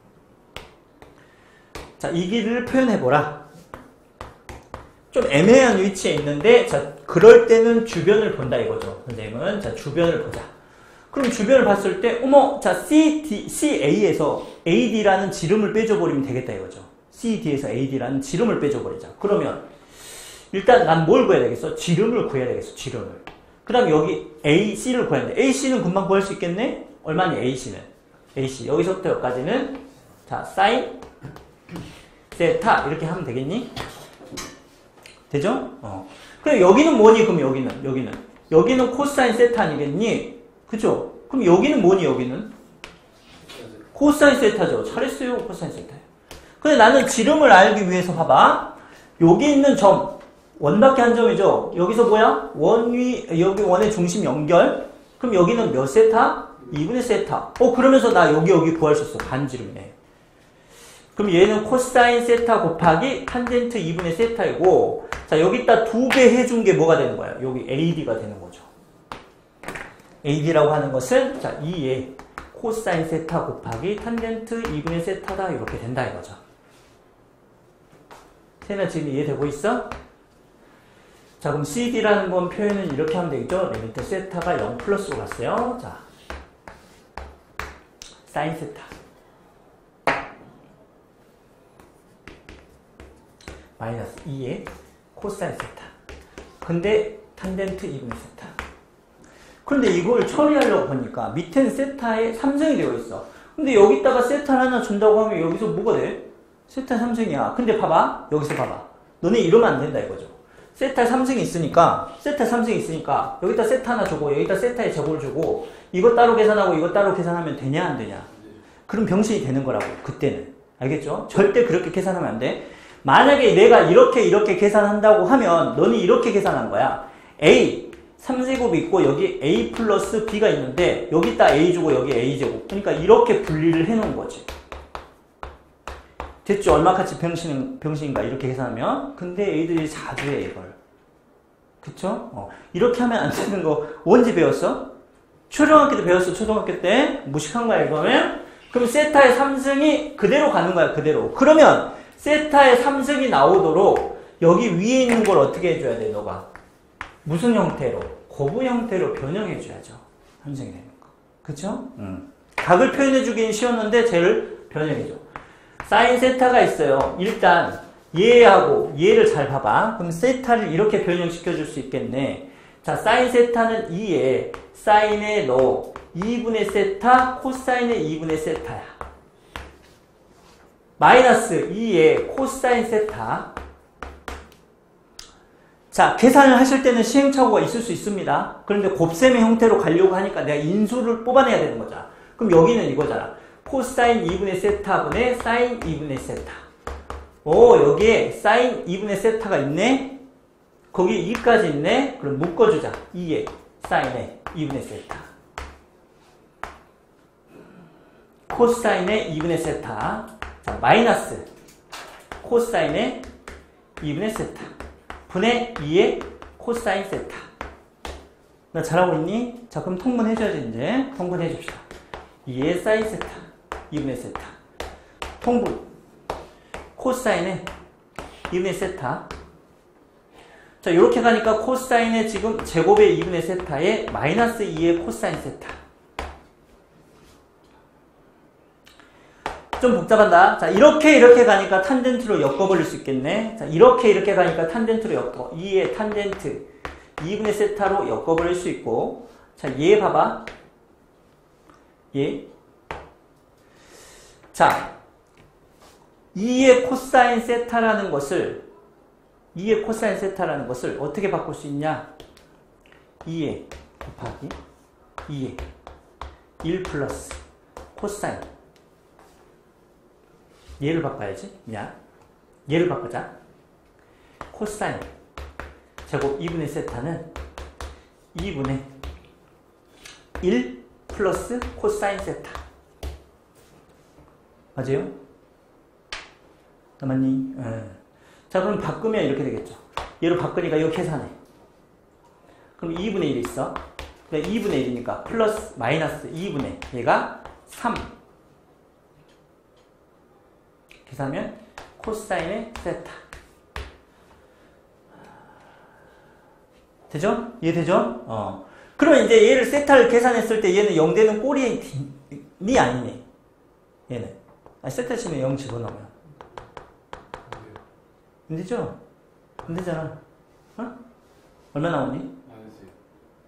자, 이 길이를 표현해보라. 좀 애매한 위치에 있는데, 자, 그럴 때는 주변을 본다 이거죠. 선생님은, 자, 주변을 보자. 그럼 주변을 봤을 때, 어머, 자, 씨디, 씨에이에서 에이디라는 지름을 빼줘버리면 되겠다 이거죠. 씨디에서 에이디라는 지름을 빼줘버리자. 그러면, 일단 난 뭘 구해야 되겠어? 지름을 구해야 되겠어, 지름을. 그 다음에 여기 에이씨를 구해야 돼. 에이씨는 금방 구할 수 있겠네? 얼마니, 에이씨는? 에이씨. 여기서부터 여기까지는, 자, 사인, 세타, 이렇게 하면 되겠니? 되죠? 어. 그럼 여기는 뭐니? 그럼 여기는, 여기는. 여기는 코사인 세타 아니겠니? 그죠? 그럼 여기는 뭐니, 여기는? 코사인 세타죠. 잘했어요, 코사인 세타요. 근데 나는 지름을 알기 위해서 봐봐. 여기 있는 점, 원밖에 한 점이죠. 여기서 뭐야? 원위, 여기 원의 중심 연결. 그럼 여기는 몇 세타? 이분의 세타. 어, 그러면서 나 여기, 여기 구할 수 있어. 반지름이네. 그럼 얘는 코사인 세타 곱하기 탄젠트 이분의 세타이고, 자, 여기다 두 배 해준 게 뭐가 되는 거야? 여기 에이디가 되는 거죠. 에이디라고 하는 것은, 자, 이에 코사인 세타 곱하기 탄젠트 이분의 세타다. 이렇게 된다 이거죠. 세나 지금 이해되고 있어? 자, 그럼 씨디라는 건 표현은 이렇게 하면 되겠죠? 리미트 세타가 영 플러스로 갔어요. 자, 사인 세타. 마이너스 이에 코사인 세타. 근데 탄젠트 이분의 세타. 그런데 이걸 처리하려고 보니까 밑에는 세타에 삼승이 되어 있어. 근데 여기다가 세타를 하나 준다고 하면 여기서 뭐가 돼? 세타 삼승이야. 근데 봐봐. 여기서 봐봐. 너네 이러면 안 된다 이거죠. 세타 삼승이 있으니까, 세타 삼승이 있으니까 여기다 세타 하나 주고 여기다 세타의 제곱을 주고 이거 따로 계산하고 이거 따로 계산하면 되냐 안 되냐? 그럼 병신이 되는 거라고. 그때는. 알겠죠? 절대 그렇게 계산하면 안 돼. 만약에 내가 이렇게 이렇게 계산한다고 하면 너는 이렇게 계산한 거야. A 삼 제곱이 있고 여기 A 플러스 B가 있는데 여기다 A 주고 여기 A 제곱. 그러니까 이렇게 분리를 해 놓은 거지. 됐죠? 얼마같이 병신, 병신인가 이렇게 계산하면. 근데 애들이 자주 해 이걸. 그쵸? 어. 이렇게 하면 안 되는 거 언제 배웠어? 초등학교 때 배웠어. 초등학교 때 무식한 거야 이거는. 그럼 세타의 삼승이 그대로 가는 거야. 그대로. 그러면 세타의 삼승이 나오도록 여기 위에 있는 걸 어떻게 해줘야 돼 너가? 무슨 형태로? 곱의 형태로 변형해줘야죠. 현생이 되는 거. 그쵸? 음. 각을 표현해주긴 쉬웠는데 쟤를 변형해줘. 사인 세타가 있어요. 일단 얘하고 얘를 잘 봐봐. 그럼 세타를 이렇게 변형시켜줄 수 있겠네. 자, 사인 세타는 이에 사인에 넣어 이분의 세타 코사인의 이분의 세타야. 마이너스 이에 코사인 세타. 자, 계산을 하실 때는 시행착오가 있을 수 있습니다. 그런데 곱셈의 형태로 가려고 하니까 내가 인수를 뽑아내야 되는 거잖아. 그럼 여기는 이거잖아. 코사인 이분의 세타분의 사인 이분의 세타. 오, 여기에 사인 이분의 세타가 있네? 거기 이까지 있네? 그럼 묶어주자. 이에 사인의 이분의 세타. 코사인의 이분의 세타. 자, 마이너스 코사인의 이분의 세타. 분의 이의 코사인 세타. 나 잘하고 있니? 자, 그럼 통분해줘야지, 이제. 통분해줍시다. 이의 사인 세타. 이분의 세타. 통분. 코사인의 이분의 세타. 자, 요렇게 가니까 코사인의 지금 제곱의 이분의 세타에 마이너스 이의 코사인 세타. 좀 복잡한다. 자, 이렇게 이렇게 가니까 탄젠트로 엮어버릴 수 있겠네. 자, 이렇게 이렇게 가니까 탄젠트로 엮어. 이의 탄젠트 이분의 세타로 엮어버릴 수 있고. 자, 얘 봐봐. 얘. 자, 이의 코사인 세타라는 것을 이의 코사인 세타라는 것을 어떻게 바꿀 수 있냐? 이의 곱하기 이의 일 플러스 코사인. 얘를 바꿔야지. 야, 얘를 바꾸자. 코사인 제곱 이분의 세타는 이분의 일 플러스 코사인 세타. 맞아요? 맞니? 네. 자, 그럼 바꾸면 이렇게 되겠죠. 얘를 바꾸니까 이거 계산해. 그럼 이분의 일 있어. 그러니까 이분의 일이니까 플러스 마이너스 이분의 얘가 삼. 계산하면 코사인의 세타. 되죠? 이해되죠? 어. 그러면 이제 얘를 세타를 계산했을 때 얘는 영 되는 꼴이 니 아니네. 얘는. 아니, 세타 치면 영 집어넣으면. 안 되죠? 안 되잖아. 어? 얼마 나오니? 마이너스 일.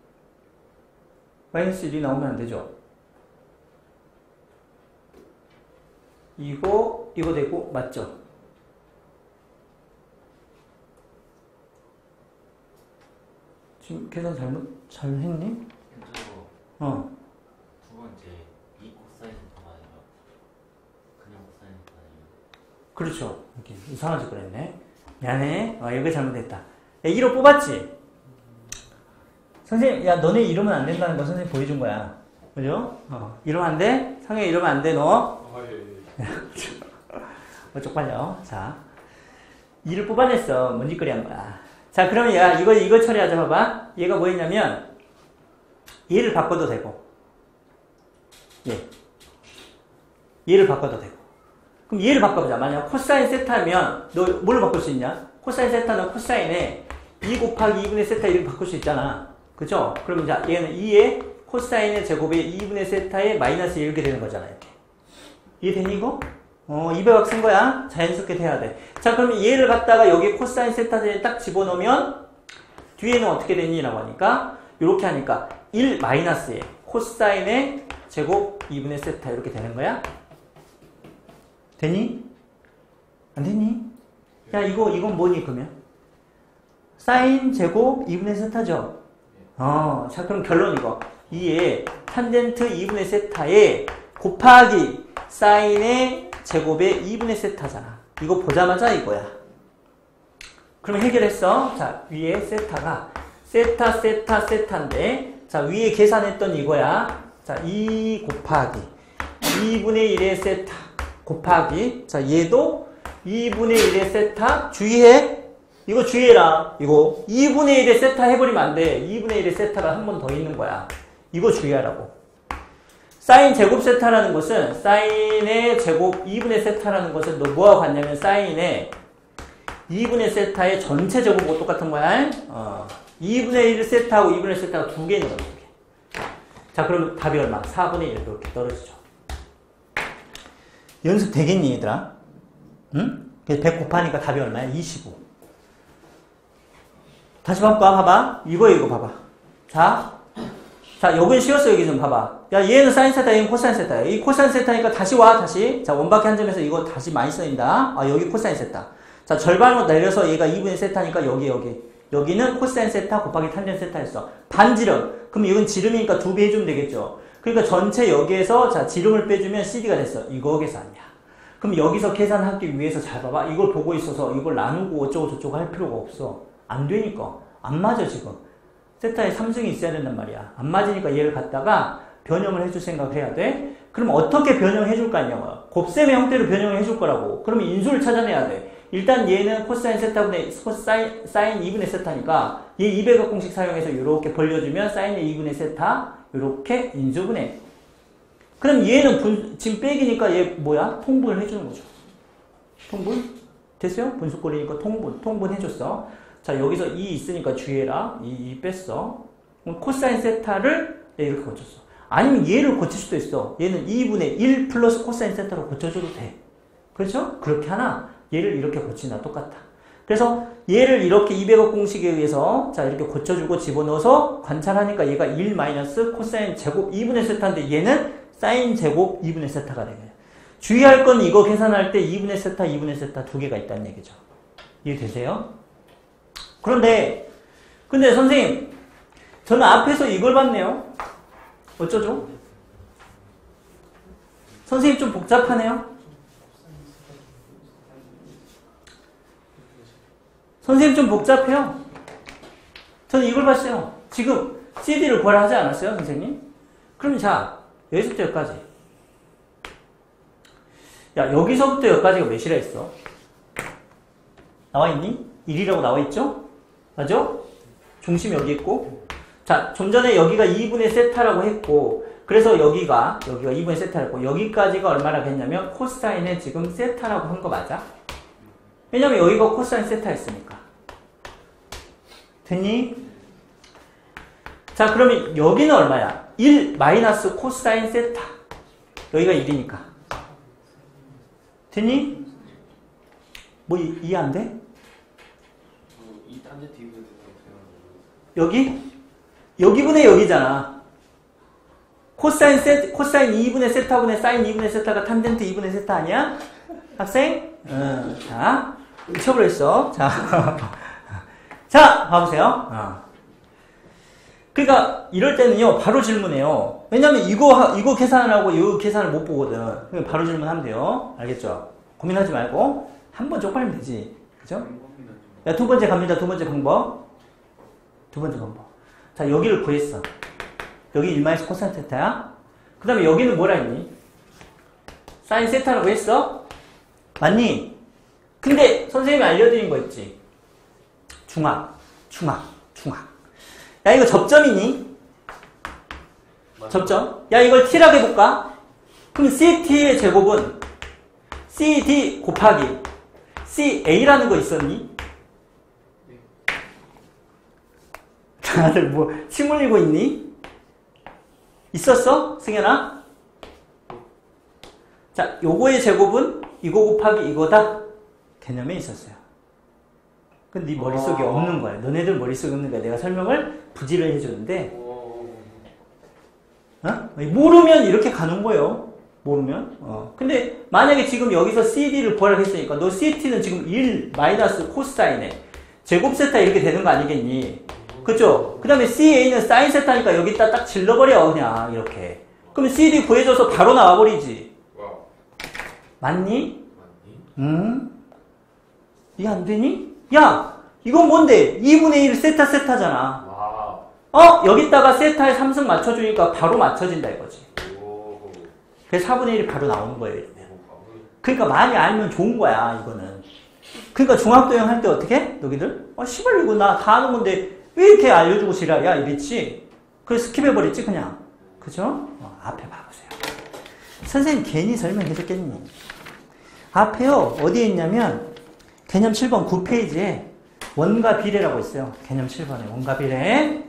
마이너스 일이 나오면 안 되죠? 이거, 이거 되고, 맞죠? 지금 계산 잘못, 잘 했니? 저거 어. 두 번째 이 코사인 세타가 아니라 그냥 코사인 세타 아니에요? 그렇죠. 이렇게 이상한 짓 그랬네. 미안해. 어, 이거 잘못했다. 야, 이로 뽑았지? 선생님, 야, 너네 이러면 안 된다는 거 선생님 보여준 거야. 그죠? 어, 이러면 안 돼? 상혜 이러면 안 돼, 너? 아, 예, 예. 어, 쪽팔려. 자. 이를 뽑아냈어. 뭔 짓거리 한 거야. 자, 그러면 야, 이거, 이거 처리하자. 봐봐. 얘가 뭐였냐면, 얘를 바꿔도 되고, 얘. 얘를 바꿔도 되고. 그럼 얘를 바꿔보자. 만약 코사인 세타면 너 뭘로 바꿀 수 있냐? 코사인 세타는 코사인에 이 곱하기 이분의 세타 이렇게 바꿀 수 있잖아. 그죠? 그러면 자, 얘는 이의 코사인의 제곱에 이분의 세타에 마이너스 이렇게 되는 거잖아. 이렇게. 이해되니 이거? 어, 이 배각 쓴 거야. 자연스럽게 돼야 돼. 자, 그러면 얘를 갖다가 여기 코사인 세타에 딱 집어넣으면 뒤에는 어떻게 되니라고 하니까 이렇게 하니까 일 마이너스에 코사인의 제곱 이분의 세타 이렇게 되는 거야. 되니? 안 되니? 야, 이거, 이건 뭐니, 그러면? 사인 제곱 이분의 세타죠? 어, 자, 그럼 결론 이거. 이에 탄젠트 이분의 세타에 곱하기 사인의 제곱에 이분의 세타잖아. 이거 보자마자 이거야. 그러면 해결했어. 자, 위에 세타가 세타, 세타, 세타인데, 자, 위에 계산했던 이거야. 자, 이 곱하기 이분의 일의 세타. 곱하기, 자, 얘도 이분의 일의 세타, 주의해. 이거 주의해라. 이거 이분의 일의 세타 해버리면 안 돼. 이분의 일의 세타가 한 번 더 있는 거야. 이거 주의하라고. 사인 제곱 세타라는 것은, 사인의 제곱 이분의 세타라는 것은 너 뭐하고 같냐면, 사인의 이분의 세타의 전체 제곱하고 똑같은 거야. 어, 이분의 일 세타하고 이분의 일 세타가 두 개 있는 거야. 두 개. 자, 그러면 답이 얼마? 사분의 일 이렇게 떨어지죠. 연습 되겠니 얘들아? 응? 그래서 백 곱하니까 답이 얼마야? 이십오. 다시 봐볼까? 봐봐. 이거 이거 봐봐. 자, 자, 요건 쉬웠어. 여기 좀 봐봐. 야, 얘는 사인 세타, 얘는 코사인 세타야. 이 코사인 세타니까 다시 와, 다시. 자, 원바퀴 한 점에서 이거 다시 많이 쓰인다. 아, 여기 코사인 세타. 자, 절반으로 내려서 얘가 이분의 세타니까 여기, 여기. 여기는 코사인 세타 곱하기 탄젠 세타였어. 반지름. 그럼 이건 지름이니까 두 배 해주면 되겠죠. 그러니까 전체 여기에서, 자, 지름을 빼주면 씨디가 됐어. 이거 계산이야. 그럼 여기서 계산하기 위해서 잘 봐봐. 이걸 보고 있어서 이걸 나누고 어쩌고 저쩌고 할 필요가 없어. 안 되니까. 안 맞아, 지금. 세타에 삼승이 있어야 된단 말이야. 안 맞으니까 얘를 갖다가 변형을 해줄 생각을 해야 돼. 그럼 어떻게 변형해 줄 거냐고요. 곱셈의 형태로 변형을 해줄 거라고. 그러면 인수를 찾아내야 돼. 일단 얘는 코사인 세타분의 코사인 사인 이분의 세타니까 얘 이백억 공식 사용해서 이렇게 벌려주면 사인의 이분의 세타 이렇게 인수분해. 그럼 얘는 분, 지금 빼기니까 얘 뭐야? 통분을 해주는 거죠. 통분? 됐어요? 분수꼴이니까 통분. 통분 해줬어. 자, 여기서 이 있으니까 주의해라. 이, 이 뺐어. 그럼 코사인 세타를 이렇게 고쳤어. 아니면 얘를 고칠 수도 있어. 얘는 이분의 일 플러스 코사인 세타로 고쳐줘도 돼. 그렇죠? 그렇게 하나, 얘를 이렇게 고친다. 똑같아. 그래서 얘를 이렇게 이백억 공식에 의해서 자, 이렇게 고쳐주고 집어넣어서 관찰하니까 얘가 일 마이너스 코사인 제곱 이분의 세타인데 얘는 사인 제곱 이분의 세타가 되네. 주의할 건 이거 계산할 때 이분의 세타, 이분의 세타 두 개가 있다는 얘기죠. 이해되세요? 그런데 근데 선생님 저는 앞에서 이걸 봤네요. 어쩌죠? 선생님 좀 복잡하네요. 선생님 좀 복잡해요. 저는 이걸 봤어요. 지금 씨디를 구하라 하지 않았어요, 선생님? 그럼 자, 여기서부터 여기까지. 야, 여기서부터 여기까지가 몇이라 했어? 나와있니? 일이라고 나와있죠? 맞아? 중심 여기 있고. 자, 좀 전에 여기가 이분의 세타라고 했고, 그래서 여기가, 여기가 이분의 세타라고, 여기까지가 얼마나 했냐면, 코사인의 지금 세타라고 한 거 맞아? 왜냐면 여기가 코사인 세타였으니까. 됐니? 자, 그러면 여기는 얼마야? 일 마이너스 코사인 세타. 여기가 일이니까. 됐니? 뭐, 이해 안 돼? 이 딴지 디비전드 여기? 여기분의 여기잖아. 코사인 세, 코사인 이분의 세타분의 사인 이분의 세타가 탄젠트 이분의 세타 아니야? 학생? 응. 자, 잊혀버렸어. 자. 자, 봐보세요. 어. 그러니까, 이럴 때는요, 바로 질문해요. 왜냐면 이거, 이거 계산을 하고 이거 계산을 못 보거든. 그러니까 바로 질문하면 돼요. 알겠죠? 고민하지 말고, 한 번 쪽팔리면 되지. 그죠? 야, 두 번째 갑니다. 두 번째 방법. 두 번째 방법. 자, 여기를 구했어. 여기 일 마이너스 코사인 세타야. 그 다음에 여기는 뭐라 했니? 사인 세타라고 했어? 맞니? 근데 선생님이 알려드린 거 있지? 중학, 중학, 중학. 야, 이거 접점이니? 맞아. 접점. 야, 이걸 t라고 해볼까? 그럼 씨티의 제곱은 씨디 곱하기 씨에이라는 거 있었니? 다들 뭐, 침 흘리고 있니? 있었어? 승현아? 자, 요거의 제곱은 이거 곱하기 이거다? 개념에 있었어요. 근데 네 머릿속에 어. 없는 거야. 너네들 머릿속에 없는 거야. 내가 설명을 부지를 해주는데, 오. 어? 모르면 이렇게 가는 거예요. 모르면. 어. 근데 만약에 지금 여기서 씨디를 구하라고 했으니까 너 씨티는 지금 일 마이너스 코사인에 제곱 세타 이렇게 되는 거 아니겠니? 그죠? 그 다음에 씨에이는 사인 세타니까 여기다 딱 질러버려. 그냥 이렇게. 그럼 씨디 구해줘서 바로 나와버리지. 와우. 맞니? 맞니? 음? 이해 안 되니? 야! 이건 뭔데? 이분의 일 세타 세타잖아. 와우. 어? 여기다가 세타에 삼승 맞춰주니까 바로 맞춰진다 이거지. 오. 그래서 사분의 일이 바로 나오는 거예요. 이러면. 그러니까 많이 알면 좋은 거야, 이거는. 그러니까 중학도형 할 때 어떻게? 너희들? 어, 씨발, 이거 나 다 아는 건데 왜 이렇게 알려주고 지랄이야? 이랬지? 그래서 스킵해버렸지, 그냥. 그죠? 어, 앞에 봐보세요. 선생님 괜히 설명해줬겠니? 앞에요, 어디에 있냐면, 개념 칠 번 구 페이지에 원가 비례라고 있어요. 개념 칠 번에 원가 비례.